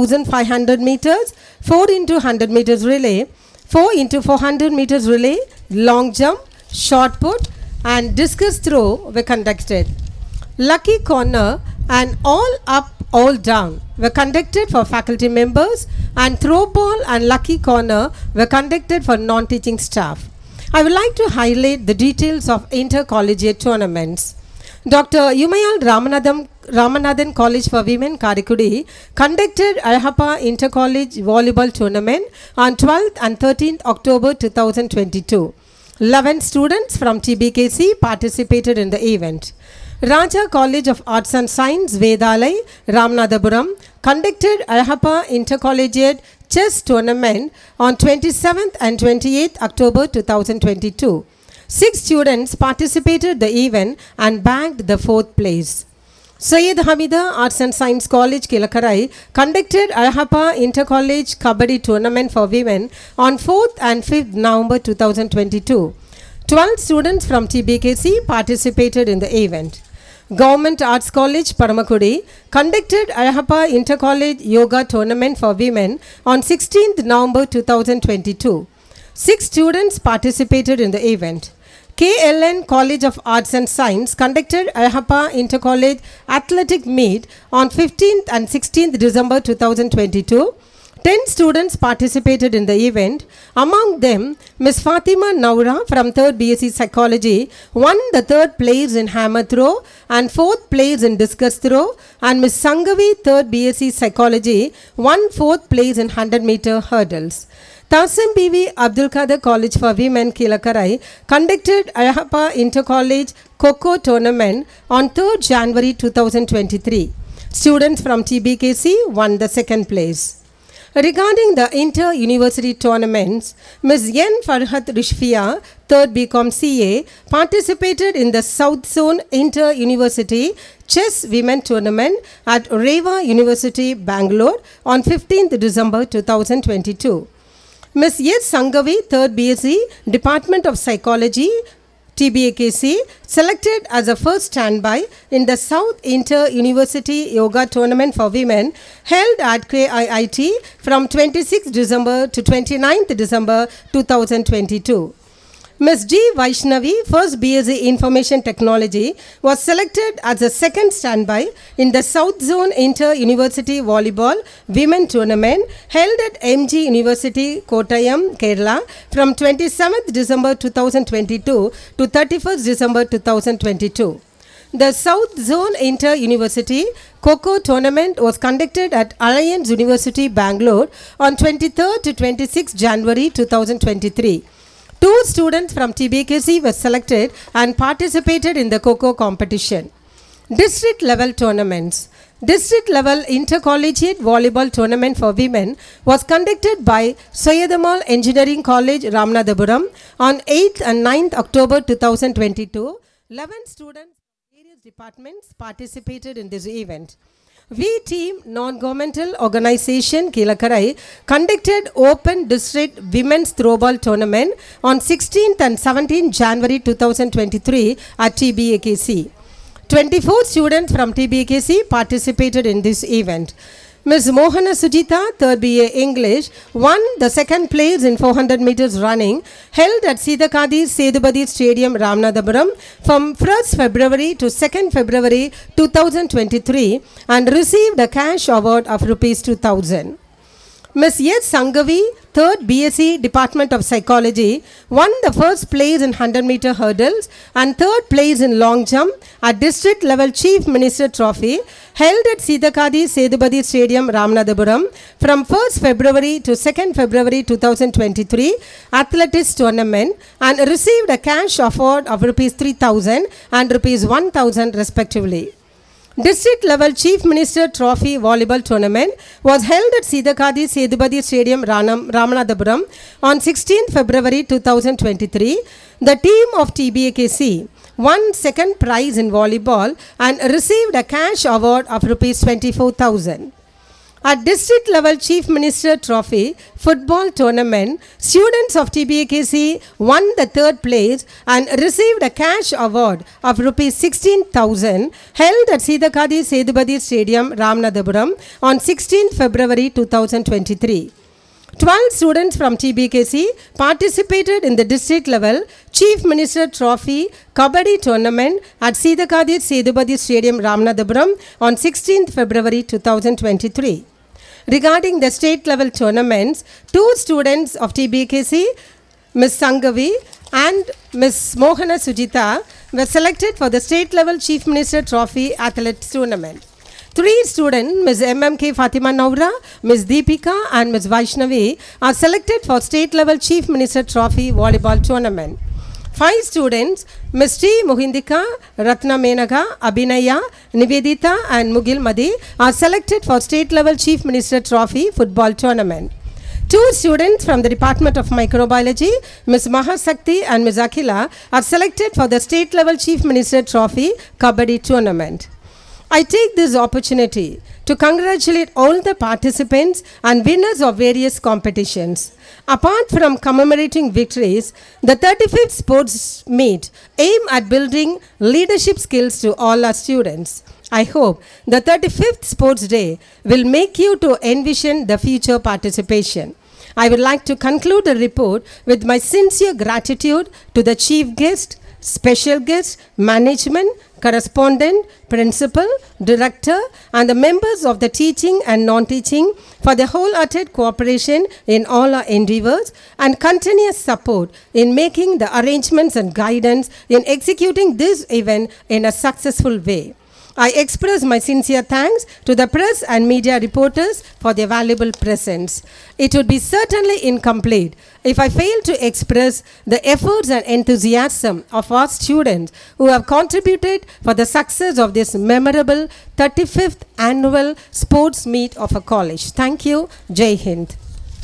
1500 meters, 4 into 100 meters relay, 4 into 400 meters relay, long jump, shot put and discus throw were conducted. Lucky corner and all up, all down were conducted for faculty members, and throw ball and lucky corner were conducted for non-teaching staff. I would like to highlight the details of intercollegiate tournaments. Dr. Umayal Ramanathan College for Women, Karikudi, conducted Alhapa Intercollege Volleyball Tournament on 12th and 13th October 2022. 11 students from TBKC participated in the event. Raja College of Arts and Science, Vedalai, Ramanathapuram, conducted Alhapa Intercollegiate Chess Tournament on 27th and 28th October 2022. 6 students participated in the event and bagged the 4th place. Syed Hamida Arts and Science College, Kilakarai, conducted Alhapa Intercollege Kabaddi Tournament for Women on 4th and 5th November 2022. 12 students from TBKC participated in the event. Government Arts College, Paramakudi, conducted Alhapa Intercollege Yoga Tournament for Women on 16th November 2022. 6 students participated in the event. KLN College of Arts and Science conducted Alhapa Intercollege Athletic Meet on 15th and 16th December 2022. 10 students participated in the event. Among them, Ms. Fatima Naura from 3rd BSc Psychology won the 3rd place in hammer throw and 4th place in discus throw, and Ms. Sangavi, 3rd BSc Psychology, won 4th place in 100-meter hurdles. Thassim Beevi Abdul Kader College for Women, Kilakarai, conducted Alhapa Intercollege Kho-Kho Tournament on 3rd January 2023. Students from TBKC won the 2nd place. Regarding the inter-university tournaments, Ms. N. Farhat Rishfia, 3rd BCom CA, participated in the South Zone Inter-University Chess Women Tournament at Reva University, Bangalore on 15th December 2022. Ms. S. Sangavi, 3rd BSc, Department of Psychology, TBAKC, selected as a first standby in the South Inter-University Yoga Tournament for Women held at KIIT from 26th December to 29th December 2022. Ms. G. Vaishnavi, first BSc Information Technology, was selected as a second standby in the South Zone Inter-University Volleyball Women Tournament held at MG University, Kottayam, Kerala from 27th December 2022 to 31st December 2022. The South Zone Inter-University Kho tournament was conducted at Alliance University, Bangalore on 23rd to 26th January 2023. Two students from TBKC were selected and participated in the Kho competition. District level tournaments. District level intercollegiate volleyball tournament for women was conducted by Soyadamal Engineering College, Ramanathapuram on 8th and 9th October 2022. 11 students from various departments participated in this event. We Team Non-Governmental Organization Kilakarai conducted Open District Women's Throwball Tournament on 16th and 17th January 2023 at TBKC. 24 students from TBKC participated in this event. Ms. Mohana Sujita, 3rd BA English, won the second place in 400 meters running held at Sidakadi Sedubadi Stadium, Ramanathapuram from 1st February to 2nd February 2023 and received a cash award of Rs 2,000. Ms. S. Sangavi, 3rd BSc Department of Psychology, won the first place in 100-meter hurdles and 3rd place in long jump at District Level Chief Minister Trophy held at Sidakadi Sedubadi Stadium, Ramanathapuram from 1st February to 2nd February 2023 Athletics Tournament and received a cash award of Rs 3,000 and Rs 1,000 respectively. District level Chief Minister Trophy Volleyball Tournament was held at Sidakadi Sedubadi Stadium, Ramanathapuram on 16th February 2023. The team of TBKC won second prize in volleyball and received a cash award of Rs 24,000. At district level Chief Minister Trophy Football Tournament, students of TBKC won the 3rd place and received a cash award of Rs 16,000 held at Sidakadi Sedubadi Stadium, Ramanathapuram on 16th February 2023. 12 students from TBKC participated in the district level Chief Minister Trophy Kabaddi Tournament at Sidakadi Sedubadi Stadium, Ramanathapuram on 16th February 2023. Regarding the state level tournaments, 2 students of TBKC, Ms. Sangavi and Ms. Mohana Sujita, were selected for the state level Chief Minister Trophy Athletics Tournament. 3 students, Ms. MMK Fatima Naura, Ms. Deepika and Ms. Vaishnavi, are selected for state level Chief Minister Trophy Volleyball Tournament. 5 students, Ms. T. Mohindika, Ratna Menaga, Abhinaya, Nivedita and Mugil Madi are selected for state level Chief Minister Trophy Football Tournament. 2 students from the Department of Microbiology, Ms. Mahasakti and Ms. Akhila, are selected for the state level Chief Minister Trophy Kabaddi Tournament. I take this opportunity to congratulate all the participants and winners of various competitions. Apart from commemorating victories, the 35th sports meet aim at building leadership skills to all our students. I hope the 35th Sports Day will make you to envision the future participation. I would like to conclude the report with my sincere gratitude to the chief guest, special guest, management, correspondent, principal, director and the members of the teaching and non-teaching for their wholehearted cooperation in all our endeavors and continuous support in making the arrangements and guidance in executing this event in a successful way. I express my sincere thanks to the press and media reporters for their valuable presence. It would be certainly incomplete if I fail to express the efforts and enthusiasm of our students who have contributed for the success of this memorable 35th annual sports meet of a college. Thank you. Jai Hind.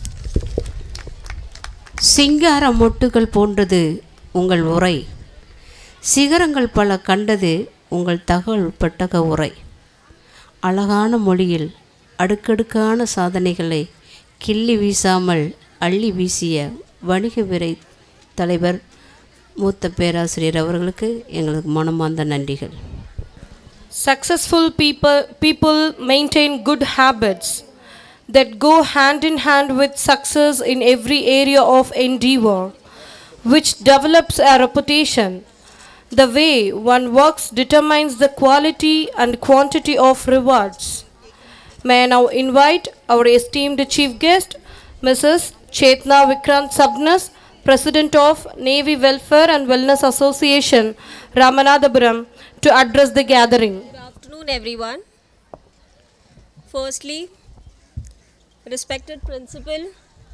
சிங்கார மொட்டுகள் போன்றது உங்கள் உரை, சிகரங்கள் பல கண்டது உங்கள் தகவல் பெட்டக உரை. அழகான மொழியில் அடுக்கடுக்கான சாதனைகளை கிள்ளி வீசாமல் அள்ளி வீசிய வணிக விரை தலைவர் மூத்த பேராசிரியர் அவர்களுக்கு எங்களுக்கு மனமார்ந்த நன்றிகள். Successful people maintain good habits that go hand in hand with success in every area of endeavor. which develops a reputation. The way one works determines the quality and quantity of rewards. May I now invite our esteemed chief guest, Mrs. Chetna Vikrant Sabnas, President of Navy Welfare and Wellness Association, Ramanathapuram, to address the gathering. Good afternoon, everyone. Firstly, respected principal,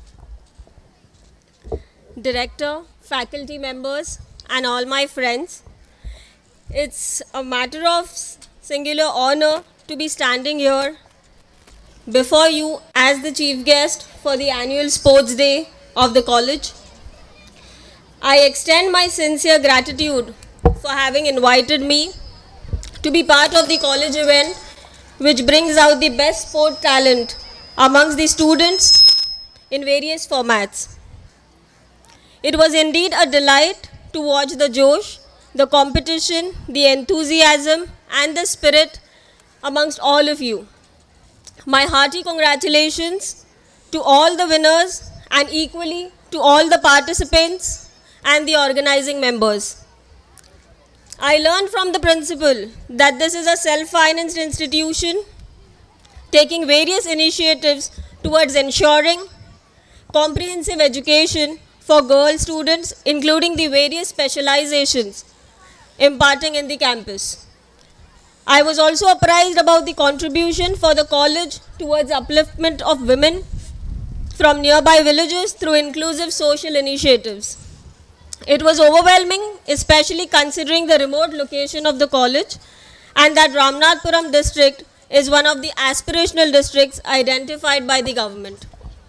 director, faculty members, and all my friends. It's a matter of singular honor to be standing here before you as the chief guest for the annual sports day of the college. I extend my sincere gratitude for having invited me to be part of the college event which brings out the best sport talent amongst the students in various formats. It was indeed a delight to watch the josh, the competition, the enthusiasm and the spirit amongst all of you. My hearty congratulations to all the winners and equally to all the participants and the organizing members. I learned from the principal that this is a self-financed institution taking various initiatives towards ensuring comprehensive education for girl students, including the various specializations imparting in the campus. I was also apprised about the contribution for the college towards upliftment of women from nearby villages through inclusive social initiatives. It was overwhelming, especially considering the remote location of the college and that Ramanathapuram district is one of the aspirational districts identified by the government.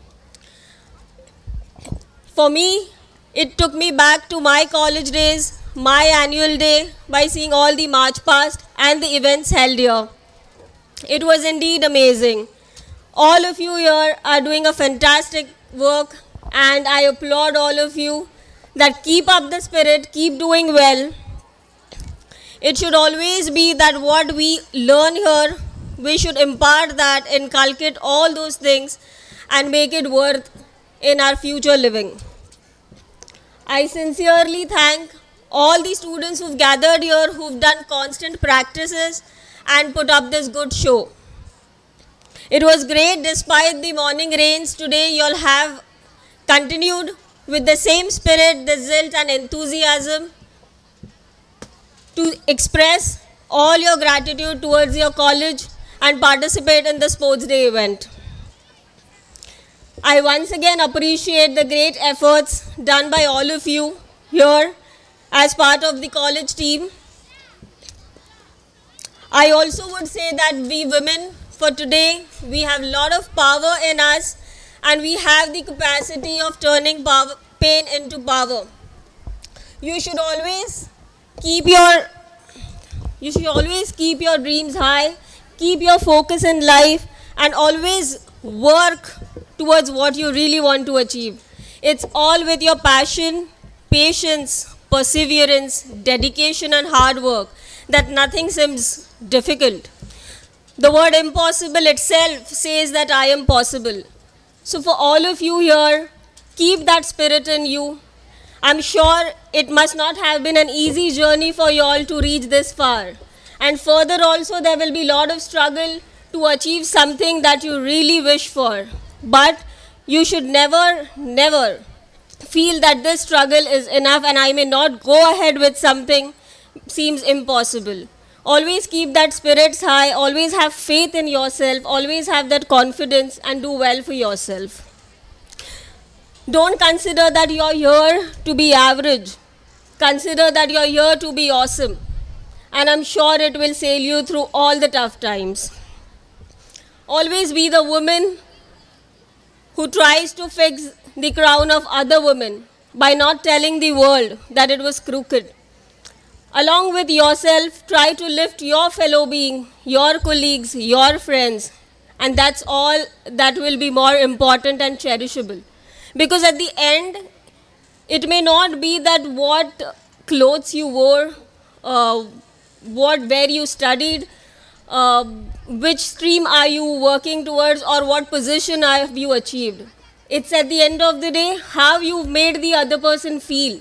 For me, it took me back to my college days, my annual day, by seeing all the march past and the events held here. It was indeed amazing. All of you here are doing a fantastic work and I applaud all of you that keep up the spirit, keep doing well. It should always be that what we learn here, we should impart that, inculcate all those things and make it worth in our future living. I sincerely thank all the students who've gathered here, who've done constant practices and put up this good show. It was great despite the morning rains. Today you'll have continued with the same spirit, the zeal and enthusiasm to express all your gratitude towards your college and participate in the sports day event. I once again appreciate the great efforts done by all of you here as part of the college team. I also would say that we women for today, we have a lot of power in us and we have the capacity of turning pain into power. You should always keep your dreams high, keep your focus in life and always work towards what you really want to achieve. It's all with your passion, patience, perseverance, dedication and hard work that nothing seems difficult. The word impossible itself says that I am possible. So for all of you here, keep that spirit in you. I'm sure it must not have been an easy journey for you all to reach this far. And further also there will be a lot of struggle to achieve something that you really wish for. But you should never, never feel that this struggle is enough and I may not go ahead with something seems impossible. Always keep that spirits high, always have faith in yourself, always have that confidence and do well for yourself. Don't consider that you're here to be average. Consider that you're here to be awesome. And I'm sure it will sail you through all the tough times. Always be the woman who tries to fix the crown of other women by not telling the world that it was crooked. Along with yourself, try to lift your fellow being, your colleagues, your friends, and that's all that will be more important and cherishable. Because at the end, it may not be that what clothes you wore, where you studied, which stream are you working towards, or what position have you achieved. It's at the end of the day how you've made the other person feel.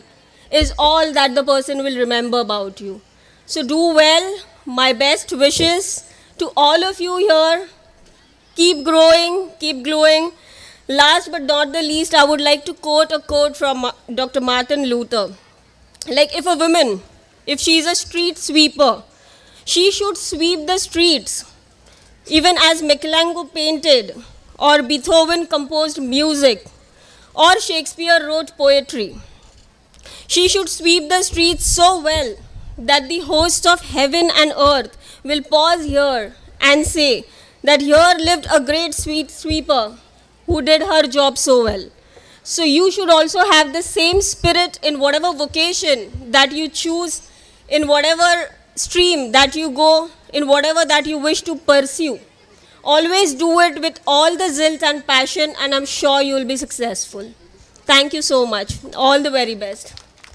is all that the person will remember about you. So do well. My best wishes to all of you here. Keep growing, keep glowing. Last but not the least, I would like to quote a quote from Dr. Martin Luther. Like, if a woman, if she is a street sweeper, she should sweep the streets, even as Michelangelo painted, or Beethoven composed music, or Shakespeare wrote poetry. She should sweep the streets so well that the hosts of heaven and earth will pause here and say that here lived a great sweeper who did her job so well. So you should also have the same spirit in whatever vocation that you choose, in whatever stream that you go, in whatever that you wish to pursue. Always do it with all the zeal and passion, and I'm sure you will be successful. Thank you so much. All the very best.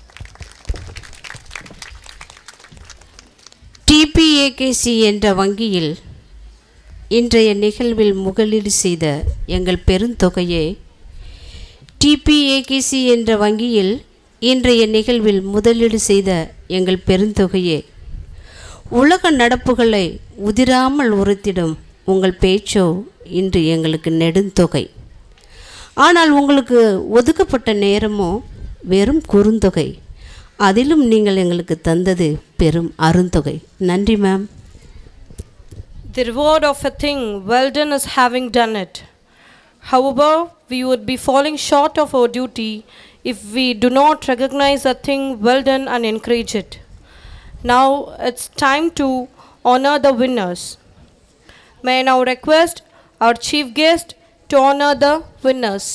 TPAKC என்ற வங்கியில் இன்றைய நிகழ்வில் முதலீடு செய்த எங்கள் பெருந்தொகையை TPAKC என்ற வங்கியில் இன்றைய நிகழ்வில் முதலீடு செய்த எங்கள் பெருந்தொகையே உலக நடப்புகளை உதிராமல் உறுத்திடும் உங்கள் பேச்சோ இன்று எங்களுக்கு நெடுந்தொகை. ஆனால் உங்களுக்கு ஒதுக்கப்பட்ட நேரமோ வெறும் குறுந்தொகை. அதிலும் நீங்கள் எங்களுக்கு தந்தது பெரும் அருந்தொகை. நன்றி ma'am. The reward of a thing well done is having done it. However, we would be falling short of our duty if we do not recognize a thing well done and encourage it. Now it's time to honor the winners. May I now request our chief guest to honor the winners.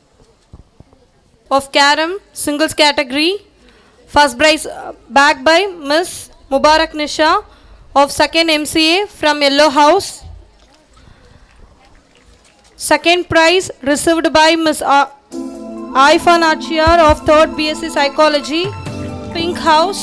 Of Carom singles category, first prize bagged by Miss Mubarak Nisha of second MCA from Yellow House. Second prize received by Miss Aifan Achiyar of third BSc Psychology, Pink House.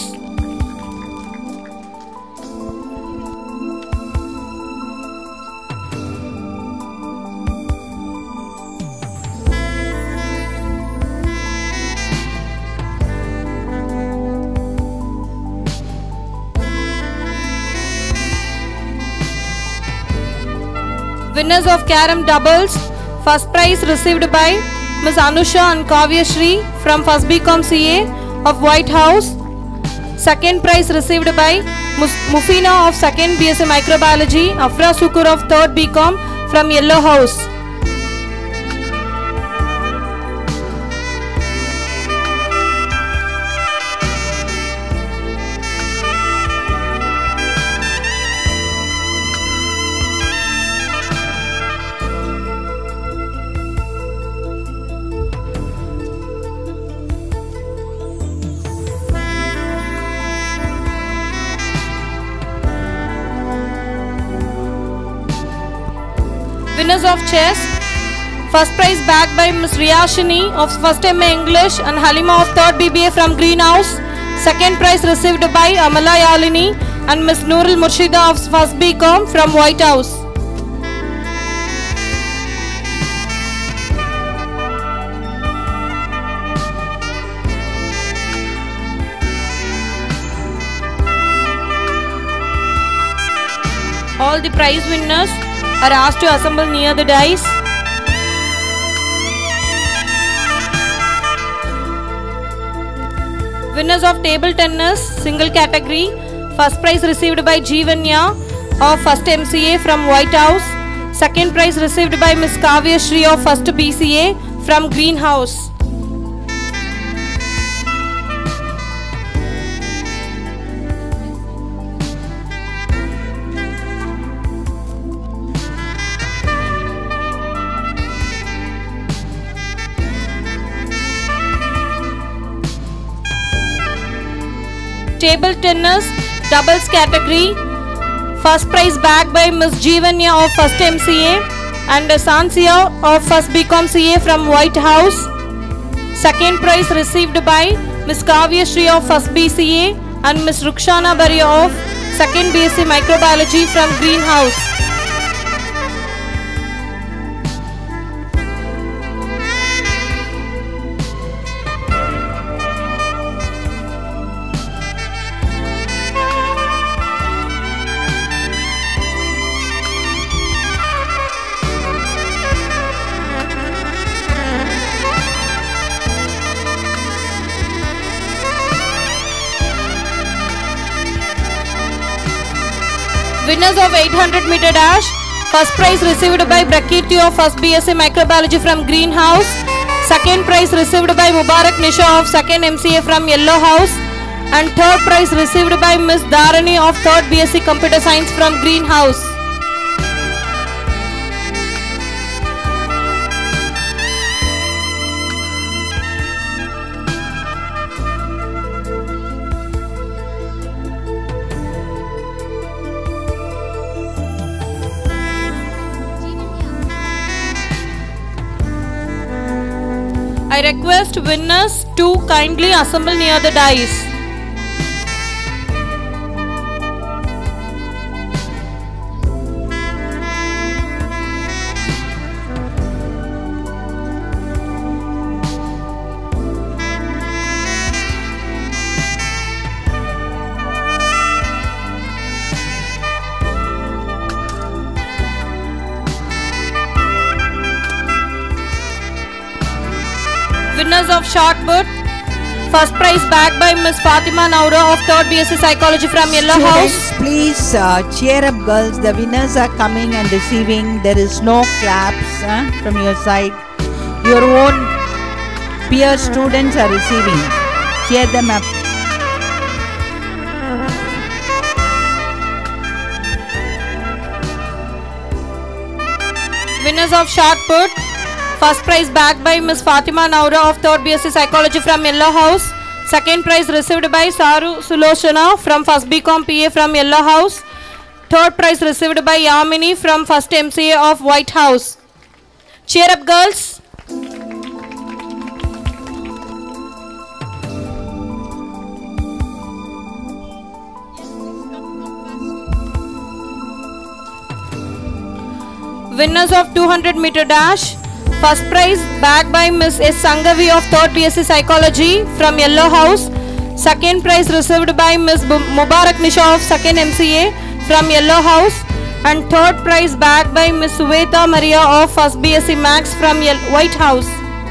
Winners of Carom doubles, first prize received by Ms. Anusha and Kavya Shri from first BCom CA of White House. Second prize received by Mufina of second BSc Microbiology, Afra Sukur of third BCom from Yellow House. Winners of chess, first prize bagged by Ms. Riyashini of first MA English and Halima of third BBA from Greenhouse. Second prize received by Amala Yalini and Ms. Noorul Murshida of first BCom from White House. All the prize winners are asked to assemble near the dais. Winners of table tennis single category, first prize received by Jeevanya of first MCA from White House. Second prize received by Ms. Kavya Shri of first BCA from Greenhouse. Table tennis doubles category, first prize bagged by Ms. Jeevanya of first MCA and Sansia of first BCom CA from White House. Second prize received by Ms. Kavya Shri of first BCA and Ms. Rukshana Barya of second BSc Microbiology from Greenhouse. Winners of 800 meter dash. First prize received by Prakirti of first BSc Microbiology from Greenhouse. Second prize received by Mubarak Nisha of second MCA from Yellow House. And third prize received by Miss Dharani of third BSc Computer Science from Greenhouse. I request winners to kindly assemble near the dais. Winners of short put. First prize bagged by Miss Fatima Naura of 3rd BSc Psychology from Yellow House. Please cheer up, girls. The winners are coming and receiving. There is no claps from your side. Your own peer students are receiving. Cheer them up. Winners of short put. First prize bagged by Miss Fatima Naura of 3rd BSc Psychology from Yellow House. Second prize received by Saru Sulochana from 1st BCom PA from Yellow House. Third prize received by Yamini from 1st MCA of White House. Cheer up, girls. Winners of 200 meter dash. First prize bagged by Miss S. Sangavi of 3rd BSc Psychology from Yellow House. Second prize received by Miss Mubarak Nisha of 2nd MCA from Yellow House. And third prize bagged by Miss Suveta Maria of 1st BSc Max from White House.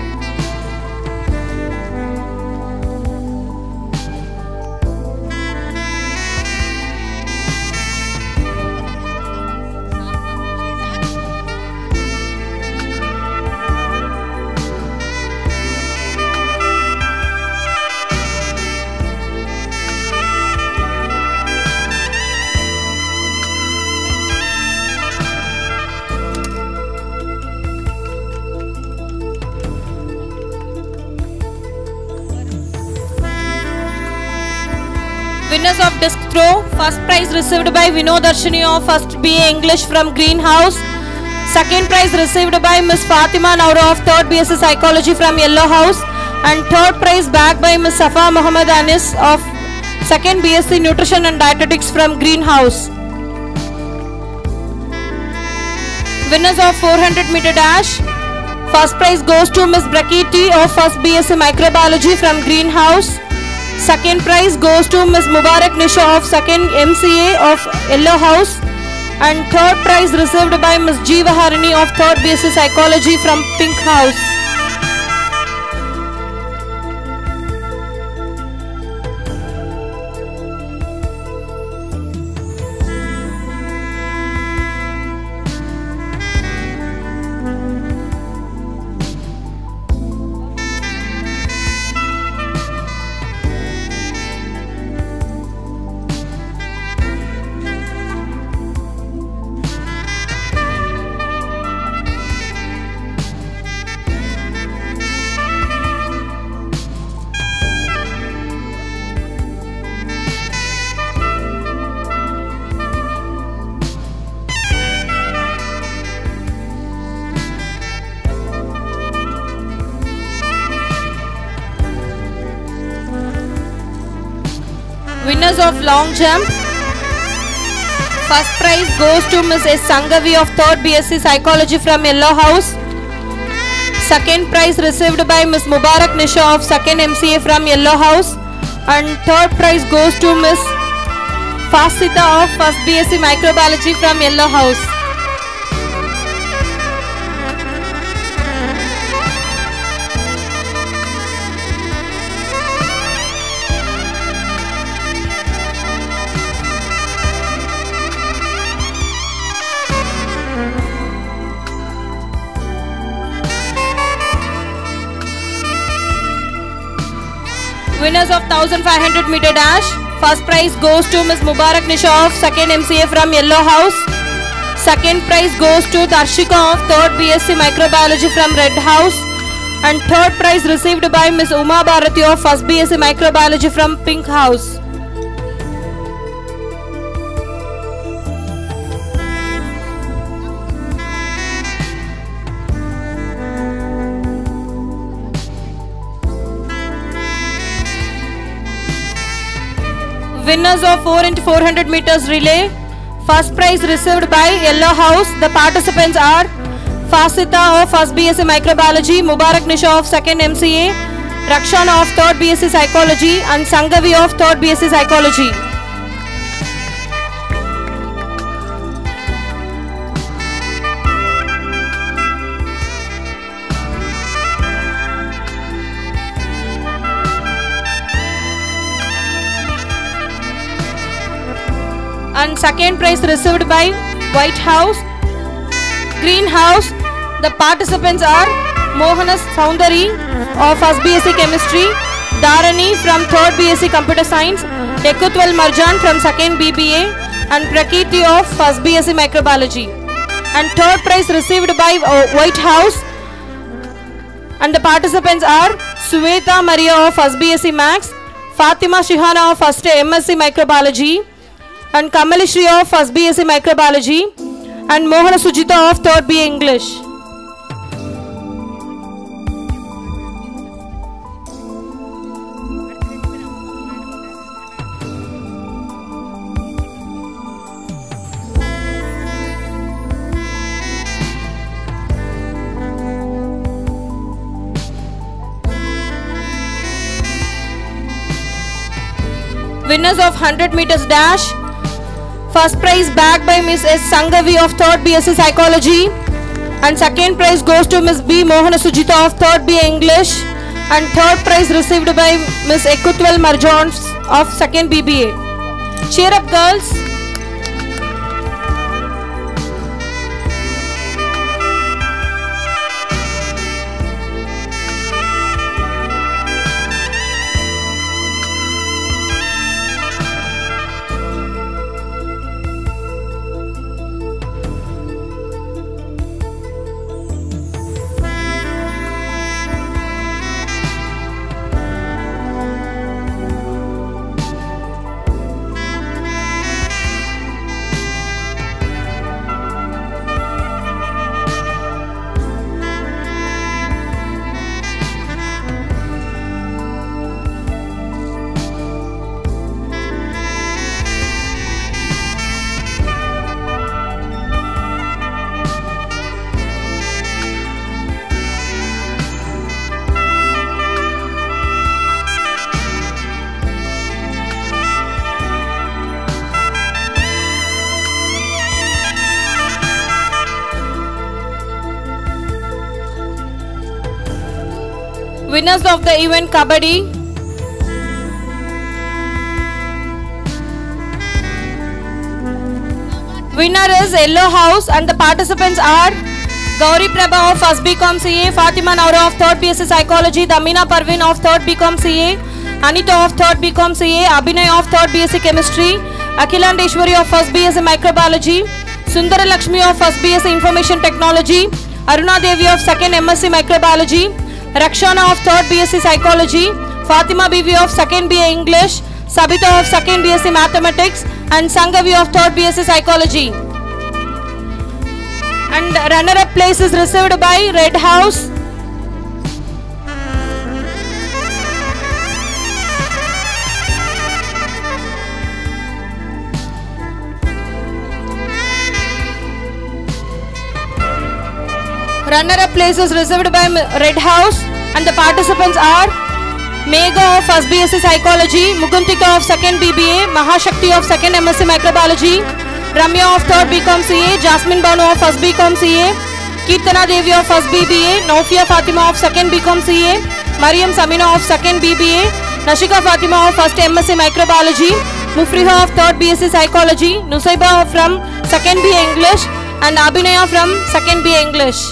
Winners of disc throw. First prize received by Vinodarshini of 1st BA English from Greenhouse. Second prize received by Miss Fatima Naura of 3rd BSc Psychology from Yellow House. And third prize bagged by Miss Safa Muhammad Anis of 2nd BSc Nutrition and Dietetics from Greenhouse. Winners of 400 meter dash. First prize goes to Miss Prakirti of 1st BSc Microbiology from Greenhouse. Second prize goes to Miss Mubarak Nisha of 2nd MCA of Yellow House. And third prize received by Miss Jeeva Harini of 3rd BSc Psychology from Pink House. Winners of long jump. First prize goes to Miss S. Sangavi of 3rd BSc Psychology from Yellow House. Second prize received by Miss Mubarak Nisha of 2nd MCA from Yellow House. And third prize goes to Miss Fasita of 1st BSc Microbiology from Yellow House. Winners of 1500 meter dash. First prize goes to Ms. Mubarak Nisha of 2nd MCA from Yellow House. Second prize goes to Darshika of 3rd BSc Microbiology from Red House. And third prize received by Ms. Uma Bharati of 1st BSc Microbiology from Pink House. Winners of 4x400 meters relay. First prize received by Yellow House. The participants are Fasita of 1st BSc Microbiology, Mubarak Nisha of 2nd MCA, Rakshana of 3rd BSc Psychology and Sangavi of 3rd BSc Psychology. And second prize received by White House. Green House, the participants are Mohana Soundari of 1st BSc Chemistry, Dharani from 3rd BSc Computer Science, Dekutwal Marjan from 2nd BBA and Prakriti of 1st BSc Microbiology. And third prize received by White House and the participants are Sweta Maria of 1st BSc Max, Fatima Shihana of 1st MSc Microbiology and Kamalishri of 1st BSc Microbiology and Mohana Sujita of 3rd BA English. Winners of 100 meters dash. First prize bagged by Ms. S. Sangavi of 3rd BSc Psychology and second prize goes to Ms. B. Mohana Sujita of 3rd BA English and third prize received by Ms. Ekutwal Marjans of 2nd BBA. Cheer up, girls! Winners of the event Kabaddi. Winner is Yellow House and the participants are Gauri Prabha of 1st BCom CA, Fatima Naura of 3rd BSc Psychology, Damina Parveen of 3rd BCom CA, Anita of 3rd BCom CA, Abhinay of 3rd BSc Chemistry, Akhilandeshwari of 1st BSc Microbiology, Sundara Lakshmi of 1st BSc Information Technology, Aruna Devi of 2nd MSc Microbiology, Rakshana of 3rd BSc Psychology, Fatima Beevi of 2nd BA English, Sabita of 2nd BSc Mathematics and Sangavi of 3rd BSc Psychology. And runner-up place is received by Red House. Runner-up place is received by Red House and the participants are Megha of 1st BSc Psychology, Muguntika of 2nd BBA, Mahashakti of 2nd MSc Microbiology, Ramya of 3rd BCom CA, Jasmine Banu of 1st BCom CA, Kirtana Devi of 1st BBA, Naufia Fatima of 2nd BCom CA, Mariam Samina of 2nd BBA, Nashika Fatima of 1st MSc Microbiology, Mufriha of 3rd BSc Psychology, Nusaiba from 2nd BA English and Abhinaya from 2nd BA English.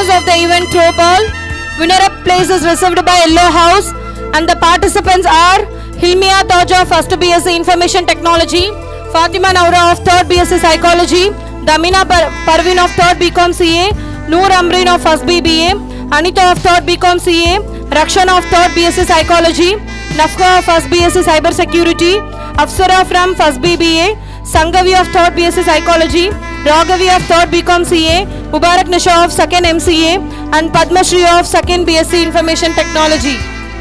Winners of the event throwball. Winner-up place is reserved by Yellow House, and the participants are Hilmia Toja, first BSc Information Technology, Fatima Naura of 3rd BSc Psychology, Damina Parveen of 3rd BCom CA, Noor Amreen of 1st BBA, Anita of 3rd BCom CA, Rakshana of 3rd BSc Psychology, Nafka of 1st BSc Cyber Security, Afsara from 1st BBA, Sangavi of 3rd BSc Psychology, Raghavi of 3rd BCom CA, Mubarak Nisha of 2nd MCA, and Padma Shri of 2nd BSc Information Technology.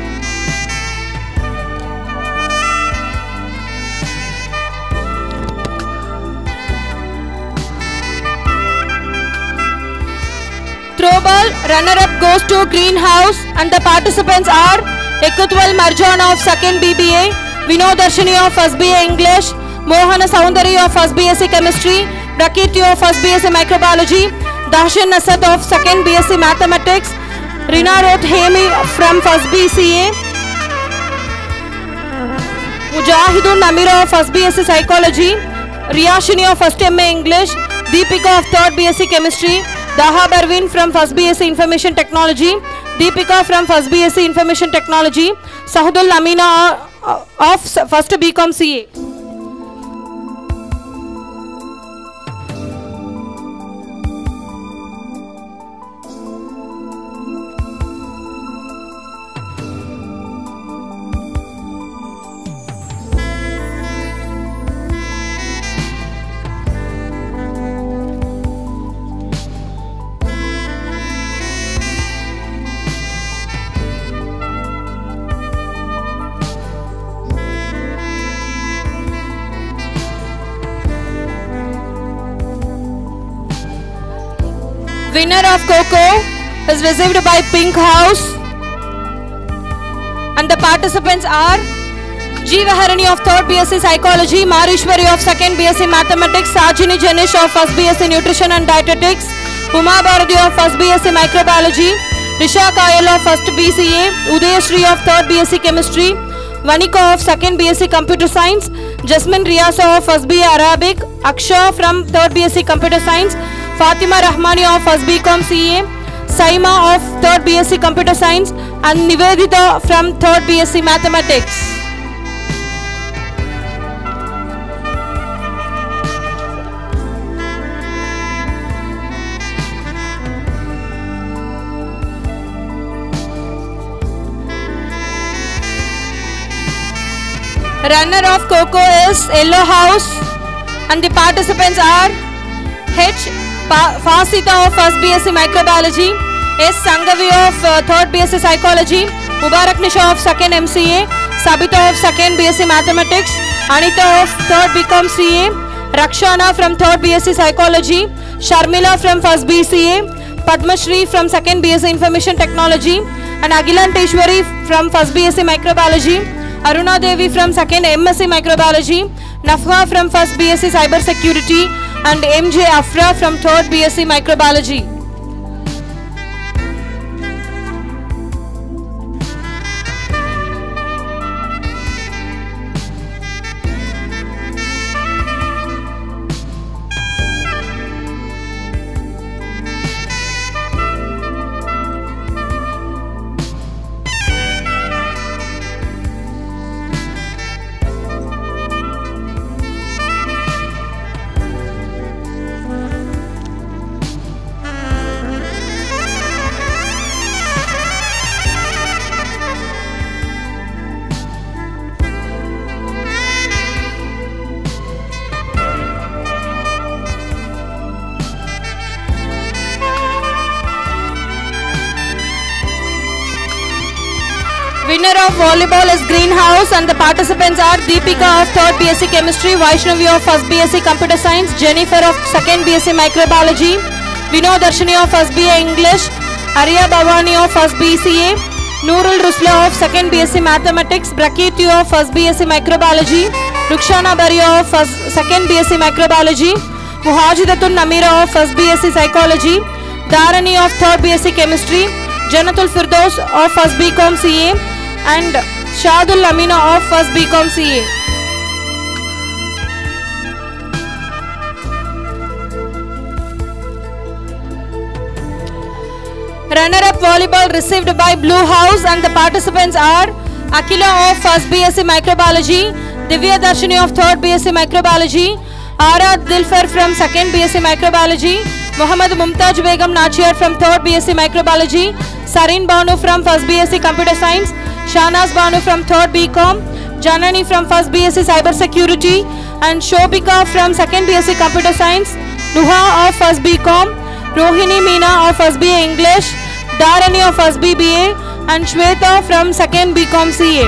Throwball runner-up goes to Greenhouse, and the participants are Ekutwal Marjan of 2nd BBA, Vinod Darshini of 1st BA English, Mohana Soundari of 1st BSc Chemistry, Rakirti of 1st BSc Microbiology, Dashan Nasat of 2nd BSc Mathematics, Rina Roth Hemi from 1st BCA, Mujahidun Namira of 1st BSc Psychology, Riyashini of 1st MA English, Deepika of 3rd BSc Chemistry, Daha Barwin from 1st BSc Information Technology, Deepika from 1st BSc Information Technology, Sahadul Amina of 1st BCom CA. Winner of Coco is received by Pink House, and the participants are Jeevaharani of 3rd BSc Psychology, Marishwari of 2nd BSc Mathematics, Sajini Janish of 1st BSc Nutrition and Dietetics, Uma Bharati of 1st BSc Microbiology, Risha Kayal of 1st BCA, Udayashree of 3rd BSc Chemistry, Vanika of 2nd BSc Computer Science, Jasmine Riyasa of 1st BA Arabic, Aksha from 3rd BSc Computer Science, Fatima Rahmani of 1st BCom CA, Saima of 3rd BSc Computer Science, and Nivedita from 3rd BSc Mathematics. Runner of Coco is Yellow House, and the participants are H. Fasita of 1st BSc Microbiology, S. Sangavi of 3rd BSc Psychology, Mubarak Nisha of 2nd MCA, Sabita of 2nd BSc Mathematics, Anita of 3rd BCom CA, Rakshana from 3rd BSc Psychology, Sharmila from 1st BCA, Padma Shri from 2nd BSc Information Technology, and Agilanteshwari from 1st BSc Microbiology, Aruna Devi from 2nd MSc Microbiology, Nafha from 1st BSc Cyber Security, and MJ Afra from 3rd BSc Microbiology. Winner of volleyball is Greenhouse, and the participants are Deepika of 3rd BSc Chemistry, Vaishnavi of 1st BSc Computer Science, Jennifer of 2nd BSc Microbiology, Vinod Darshini of 1st BA English, Arya Bhavani of 1st BCA, Noorul Rusla of 2nd BSc Mathematics, Brakiti of 1st BSc Microbiology, Rukshana Baria of 2nd BSc Microbiology, Muhajidatun Namira of 1st BSc Psychology, Dharani of 3rd BSc Chemistry, Janatul Firdaus of 1st BCom CA, and Shadul Amina of 1st BCom CA. Runner-up volleyball received by Blue House, and the participants are Akila of 1st BSc Microbiology, Divya Darshini of 3rd BSc Microbiology, Arad Dilfar from 2nd BSc Microbiology, Muhammad Mumtaj Begum Nachiyar from 3rd BSc Microbiology, Sarin Banu from 1st BSc Computer Science, Shahnaz Banu from 3rd BCom, Janani from 1st BSc Cyber Security, and Shobika from 2nd BSc Computer Science, Nuha of 1st BCom, Rohini Meena of 1st BA English, Dharani of 1st BBA, and Shweta from 2nd BCom CA.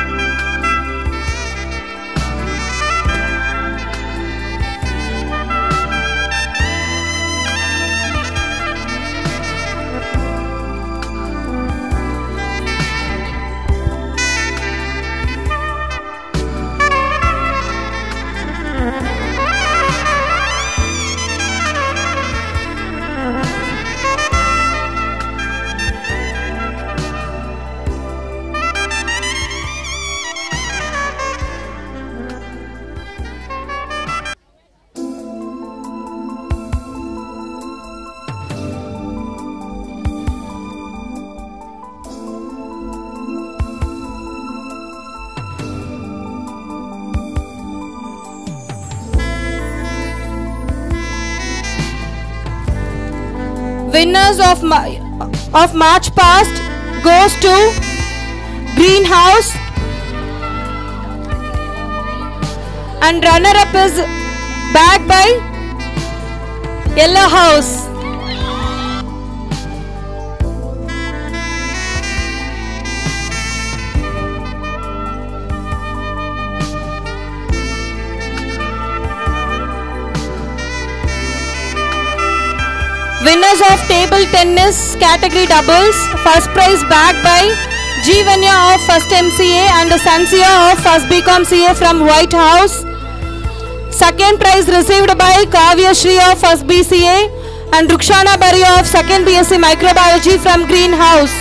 Winners of March past goes to Greenhouse, and runner-up is bagged by Yellow House. Winners of table tennis category doubles, first prize bagged by Jeevanya of 1st MCA and Sansia of 1st BCom CA from White House. Second prize received by Kavya Shri of 1st BCA and Rukshana Barya of 2nd BSc Microbiology from Greenhouse.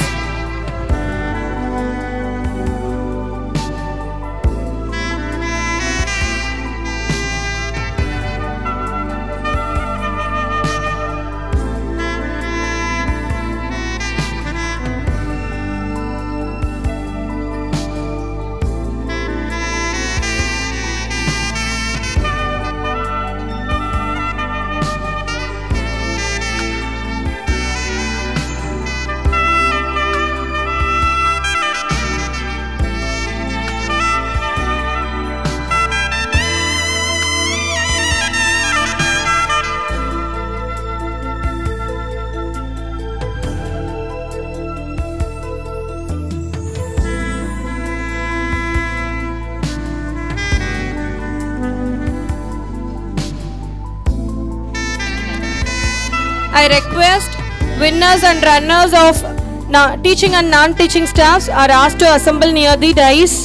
I request winners and runners of teaching and non-teaching staffs are asked to assemble near the dais.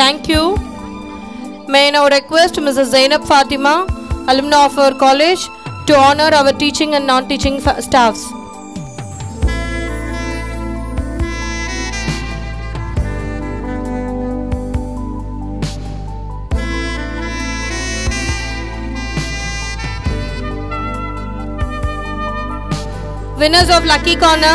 Thank you. May I now request Mrs. Zainab Fatima, alumna of our college, to honor our teaching and non-teaching staffs. Winners of Lucky Corner.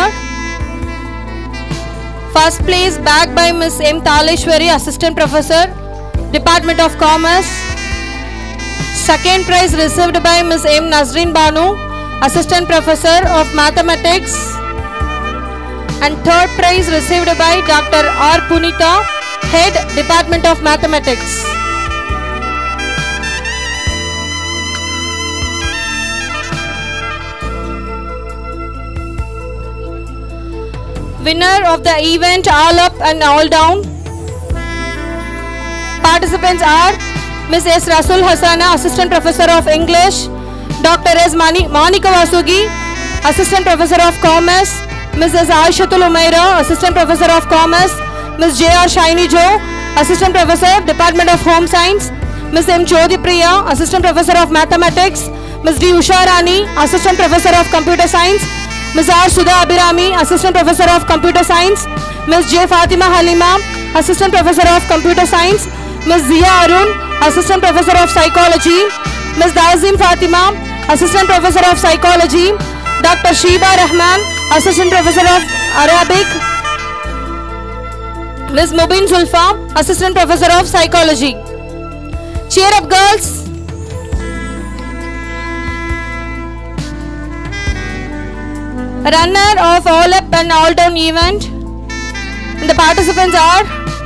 First place bagged by Ms. M. Taleshwari, Assistant Professor, Department of Commerce. Second prize received by Ms. M. Nazreen Banu, Assistant Professor of Mathematics. And third prize received by Dr. R. Punita, Head, Department of Mathematics. Winner of the event All Up and All Down. Participants are Ms. S. Rasul Hassana, Assistant Professor of English, Dr. S. Monica Vasugi, Assistant Professor of Commerce, Mrs. Aishatul Umaira, Assistant Professor of Commerce, Ms. J.R. Shiny Joe, Assistant Professor, Department of Home Science, Ms. M. Jyoti Priya, Assistant Professor of Mathematics, Ms. D. Usha Rani, Assistant Professor of Computer Science, Ms. R. Sudha Abhirami, Assistant Professor of Computer Science, Ms. J. Fatima Halima, Assistant Professor of Computer Science, Ms. Zia Arun, Assistant Professor of Psychology, Ms. Thassim Fatima, Assistant Professor of Psychology, Dr. Sheba Rahman, Assistant Professor of Arabic, Ms. Mubin Zulfa, Assistant Professor of Psychology. Cheer up, girls! Runner of All Up and All Down event. And the participants are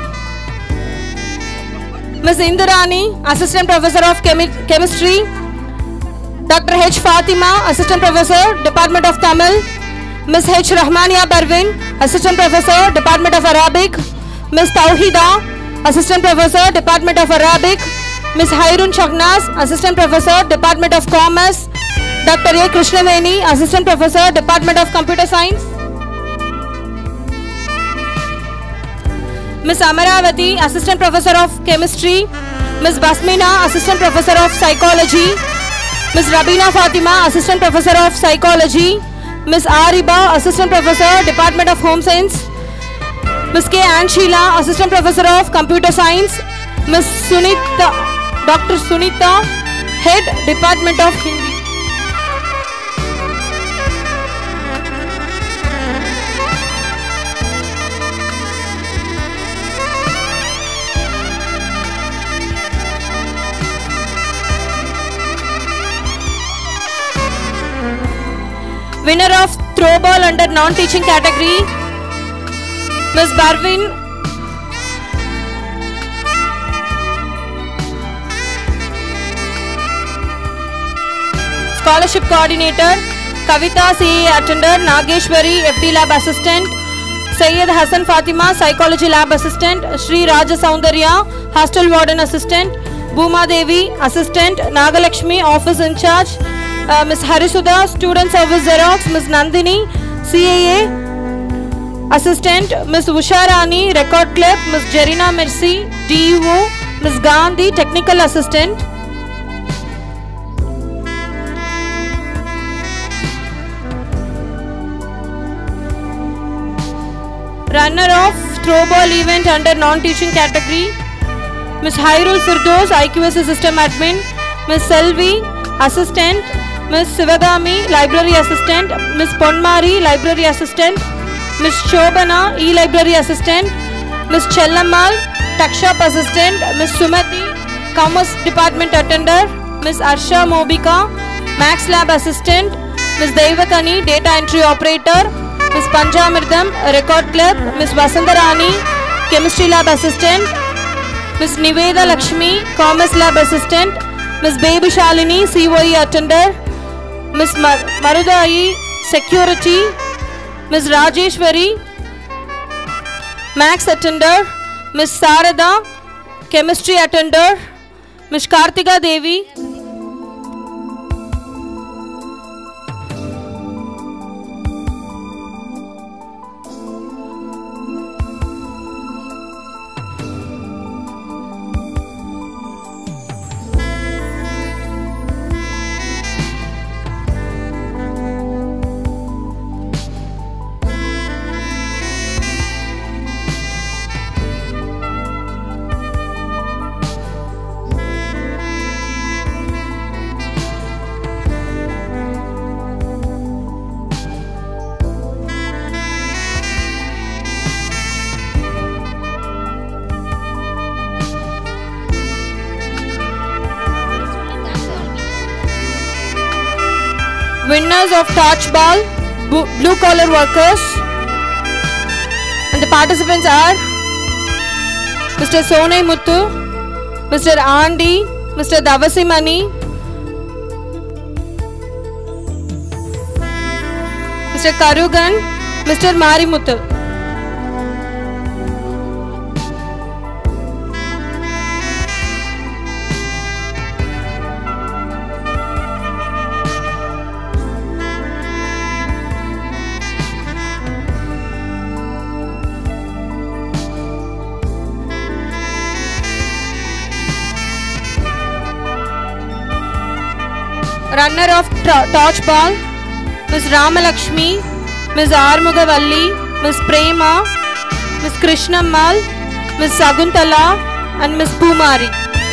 Ms. Indurani, Assistant Professor of Chemistry, Dr. H. Fatima, Assistant Professor, Department of Tamil, Ms. H. Rahmania Barwin, Assistant Professor, Department of Arabic, Ms. Tauhida, Assistant Professor, Department of Arabic, Ms. Hairun Shagnas, Assistant Professor, Department of Commerce, Dr. A. Krishnaveni, Assistant Professor, Department of Computer Science, Ms. Amaravati, Assistant Professor of Chemistry, Ms. Basmina, Assistant Professor of Psychology, Ms. Rabina Fatima, Assistant Professor of Psychology, Ms. Ariba, Assistant Professor, Department of Home Science, Ms. K. Anshila, Assistant Professor of Computer Science, Ms. Sunita, Dr. Sunita, Head, Department of Hindi. Winner of Throwball under non-teaching category, Ms. Barwin Scholarship Coordinator, Kavita CA Attender, Nageshwari FD Lab Assistant, Syed Hassan Fatima Psychology Lab Assistant, Sri Raja Soundarya Hostel Warden Assistant, Bhuma Devi Assistant, Nagalakshmi Office in Charge, Ms. Harisudha Student Service Xerox, Ms. Nandini CAA Assistant, Ms. Usha Rani Record Clip, Ms. Jerina Mercy DUO, Ms. Gandhi Technical Assistant. Runner of Throwball event under non-teaching category, Ms. Hairul Firdos IQS System Admin, Ms. Selvi Assistant, Ms. Sivagami Library Assistant, Ms. Ponmari Library Assistant, Ms. Shobana E-Library Assistant, Ms. Chellamal Tuck Shop Assistant, Ms. Sumati Commerce Department Attender, Ms. Arsha Mobika Max Lab Assistant, Ms. Devakani Data Entry Operator, Ms. Panjamirdam Record Clerk, Ms. Vasandarani Chemistry Lab Assistant, Ms. Niveda Lakshmi Commerce Lab Assistant, Ms. Baby Shalini COE Attender, Ms. Marudai Security, Ms. Rajeshwari Max Attender, Ms. Sarada Chemistry Attender, Ms. Kartika Devi, winners of touch ball, blue collar workers, and the participants are Mr. Sonai Muthu, Mr. Andi, Mr. Davasimani, Mr. Karugan, Mr. Marimuthu. Runner of touch ball, Ms. Ramalakshmi, Ms. Armugavalli, Ms. Prema, Ms. Krishnammal, Ms. Saguntala, and Ms. Pumari.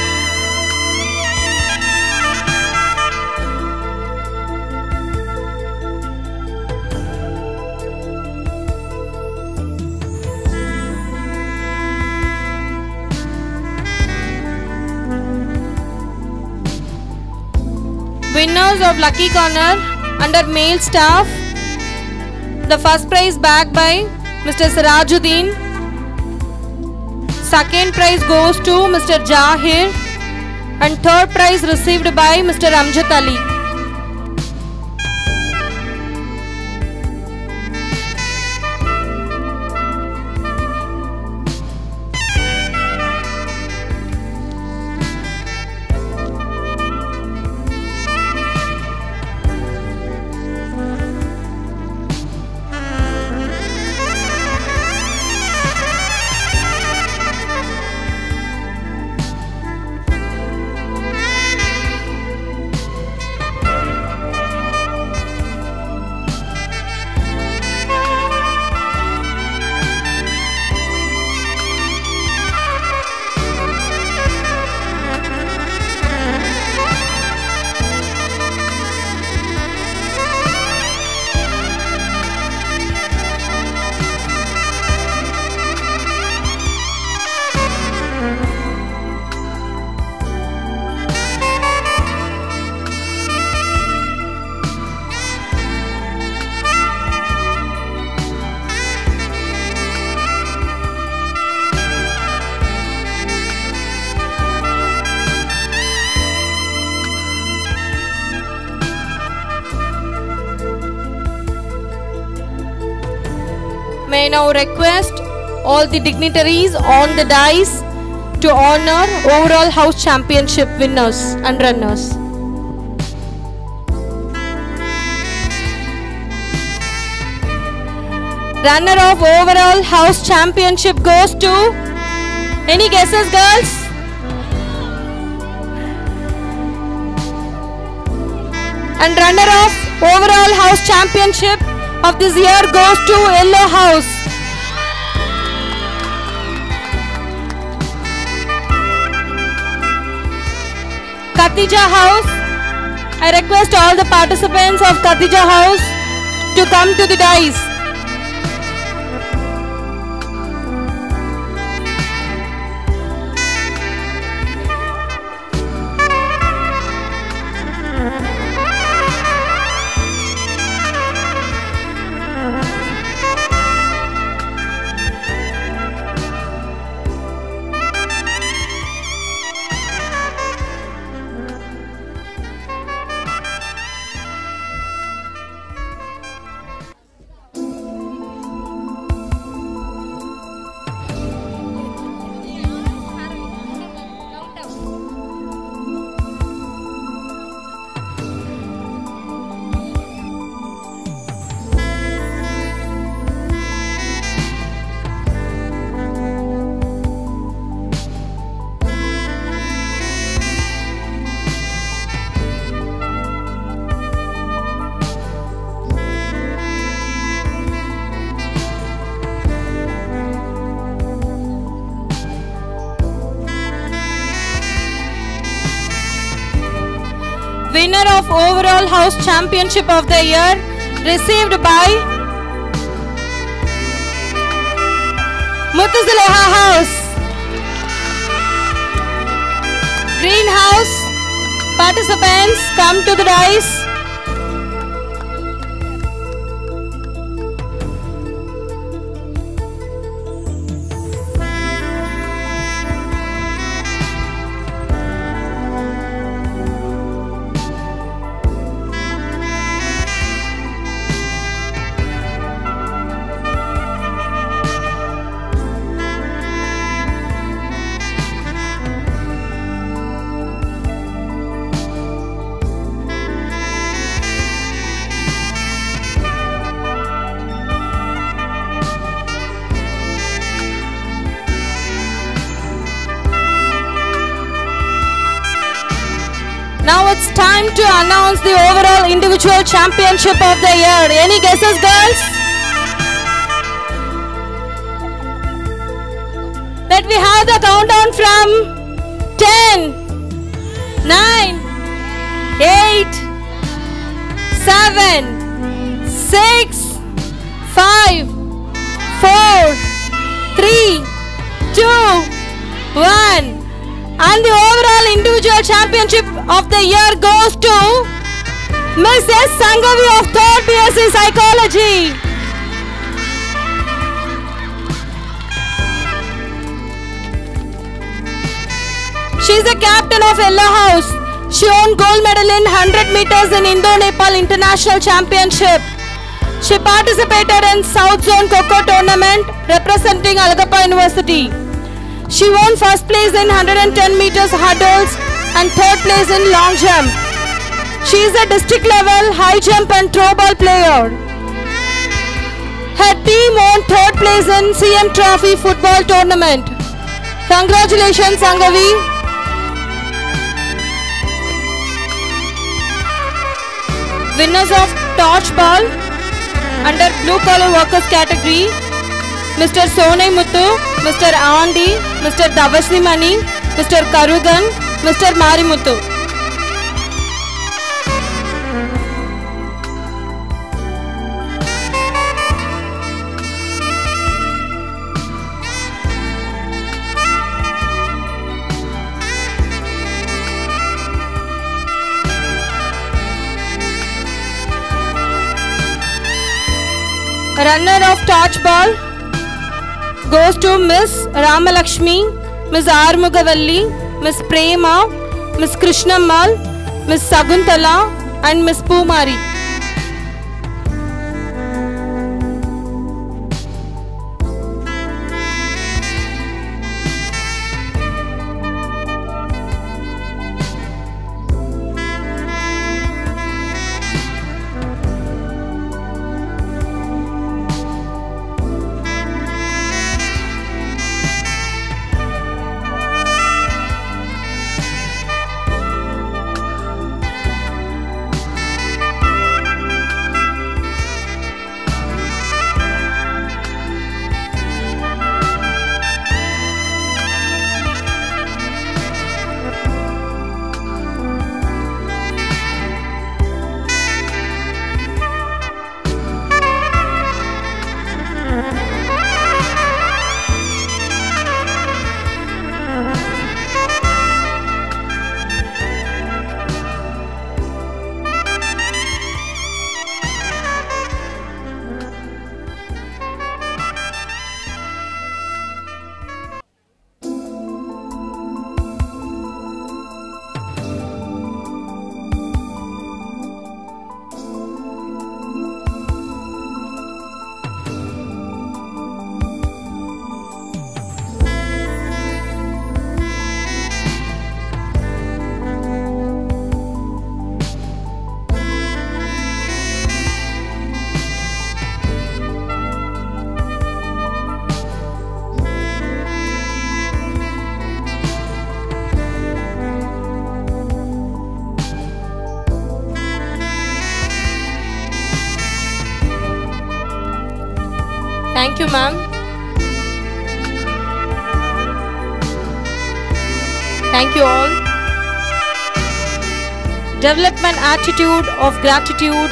Winners of Lucky Corner under male staff. The first prize bagged by Mr. Sirajuddin. Second prize goes to Mr. Jahir. And third prize received by Mr. Amjad Ali. May I now request all the dignitaries on the dais to honor overall house championship winners and runners. Runner of overall house championship goes to, any guesses, girls? And runner of overall house championship of this year goes to Yellow House. Khatija House. I request all the participants of Khatija House to come to the dais. Winner of overall house championship of the year received by Muttazaleha House. Green House participants, come to the dais. it's time to announce the overall individual championship of the year. Any guesses, girls? Let me have the countdown from 10, 9, 8, 7, 6, 5, 4, 3, 2, 1. And the overall individual championship of the year goes to Miss S. Sangavi of 3rd BSc Psychology. She is the captain of Ella House. She won gold medal in 100 meters in Indo-Nepal International Championship. She participated in South Zone Kho-Kho tournament representing Alagappa University. She won first place in 110 meters hurdles and third place in long jump. She is a district level high jump and throw ball player. Her team won third place in CM Trophy football tournament. Congratulations, Sangavi. Winners of torch ball under blue collar workers category, Mr. Sonai Muthu, Mr. Andi, Mr. Davasni Mani, Mr. Karugan, Mr. Marimuthu. Runner of torch ball goes to Miss Ramalakshmi, Miss Armugavalli, Miss Prema, Miss Krishnamal, Miss Saguntala and Miss Pumari. Thank you, ma'am. Thank you all. Development attitude of gratitude.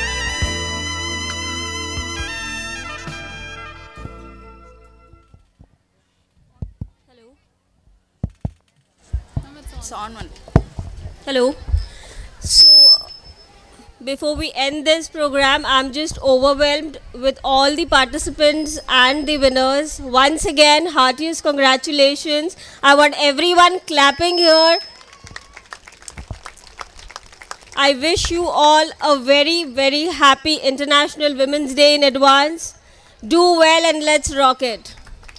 Hello. It's on one. Hello. So, before we end this program, I'm just overwhelmed with all the participants and the winners. Once again, heartiest congratulations. I want everyone clapping here. I wish you all a very, very happy International Women's Day in advance. Do well and let's rock it.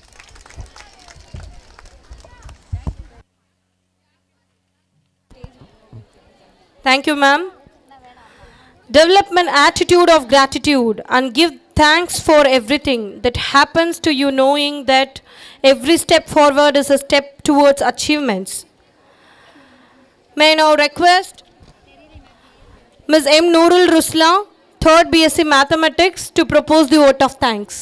Thank you, ma'am. Development attitude of gratitude and give thanks for everything that happens to you, knowing that every step forward is a step towards achievements. May I now request Ms. M. Nurul Rusla, 3rd BSc Mathematics, to propose the vote of thanks.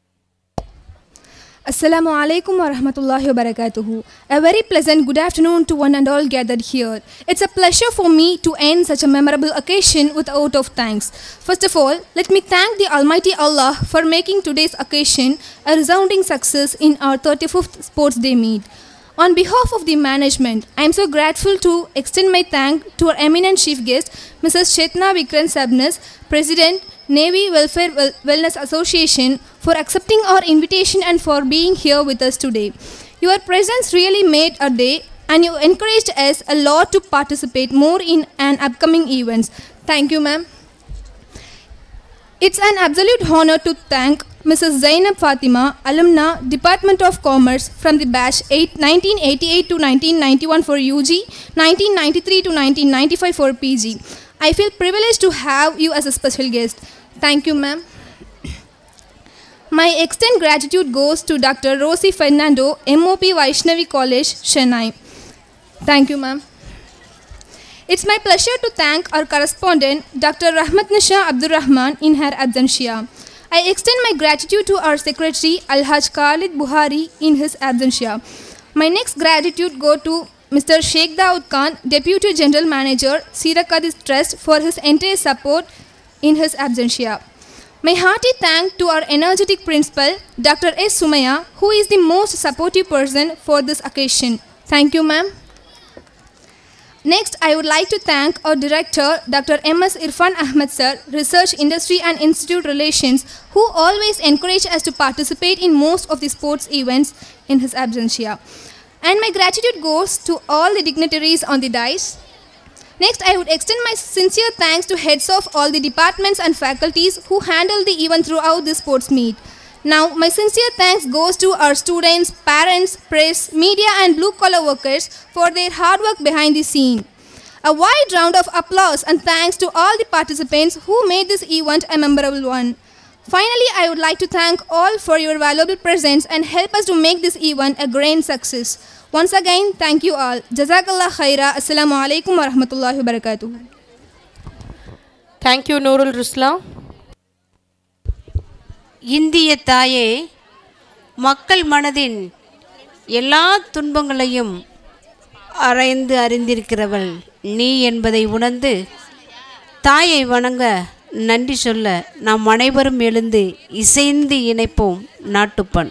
Assalamu alaikum wa rahmatullahi wa barakatuhu. A very pleasant good afternoon to one and all gathered here. It's a pleasure for me to end such a memorable occasion with a vote of thanks. First of all, let me thank the Almighty Allah for making today's occasion a resounding success in our 35th Sports Day meet. On behalf of the management, I am so grateful to extend my thanks to our eminent chief guest, Mrs. Chetna Vikran Sabnis, President, Navy Welfare Wellness Association, for accepting our invitation and for being here with us today. Your presence really made our day and you encouraged us a lot to participate more in an upcoming events. Thank you, ma'am. It's an absolute honor to thank Mrs. Zainab Fatima, alumna, Department of Commerce from the batch 1988 to 1991 for UG, 1993 to 1995 for PG. I feel privileged to have you as a special guest. Thank you, ma'am. My extended gratitude goes to Dr. Rosie Fernando, MOP Vaishnavi College, Chennai. Thank you, ma'am. It's my pleasure to thank our correspondent, Dr. Rahmatnisha Abdul Rahman, in her absentia. I extend my gratitude to our secretary, Alhaj Khalid Buhari, in his absentia. My next gratitude goes to Mr. Sheikh Daud Khan, Deputy General Manager, Sirakadis Trust, for his entire support in his absentia. My hearty thanks to our energetic principal, Dr. S. Sumaya, who is the most supportive person for this occasion. Thank you, ma'am. Next, I would like to thank our director, Dr. M.S. Irfan Ahmed Sir, Research, Industry and Institute Relations, who always encourage us to participate in most of the sports events in his absentia. And my gratitude goes to all the dignitaries on the dais. Next, I would extend my sincere thanks to heads of all the departments and faculties who handle the event throughout the sports meet. Now, my sincere thanks goes to our students, parents, press, media and blue-collar workers for their hard work behind the scene. A wide round of applause and thanks to all the participants who made this event a memorable one. Finally, I would like to thank all for your valuable presence and help us to make this event a grand success. Once again, thank you all. Jazakallah khaira. Assalamu alaikum wa rahmatullahi wa barakatuh. Thank you, Nurul Rusla. இந்திய தாயே, மக்கள் மனதின் எல்லா துன்பங்களையும் ஆராய்ந்து அறிந்திருக்கிறவள் நீ என்பதை உணர்ந்து தாயை வணங்க நன்றி சொல்ல நாம் அனைவரும் எழுந்து இசைந்து இணைப்போம் நாட்டுப்பண்.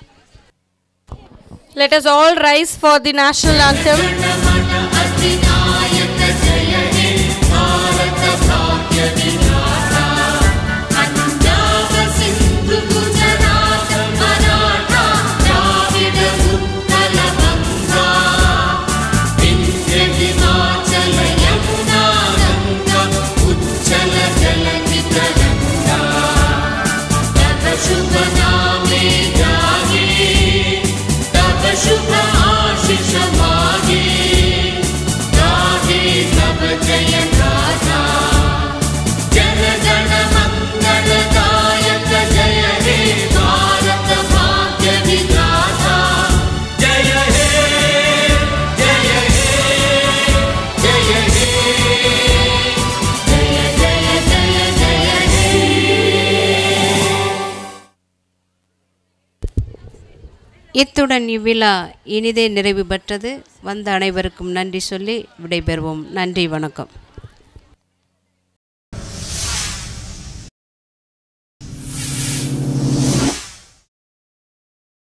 Let us all rise for the national anthem. இத்துடன் இவ்விழா இனிதே நிறைவு பெற்றது. வந்த அனைவருக்கும் நன்றி சொல்லி விடைபெறுவோம். நன்றி, வணக்கம்.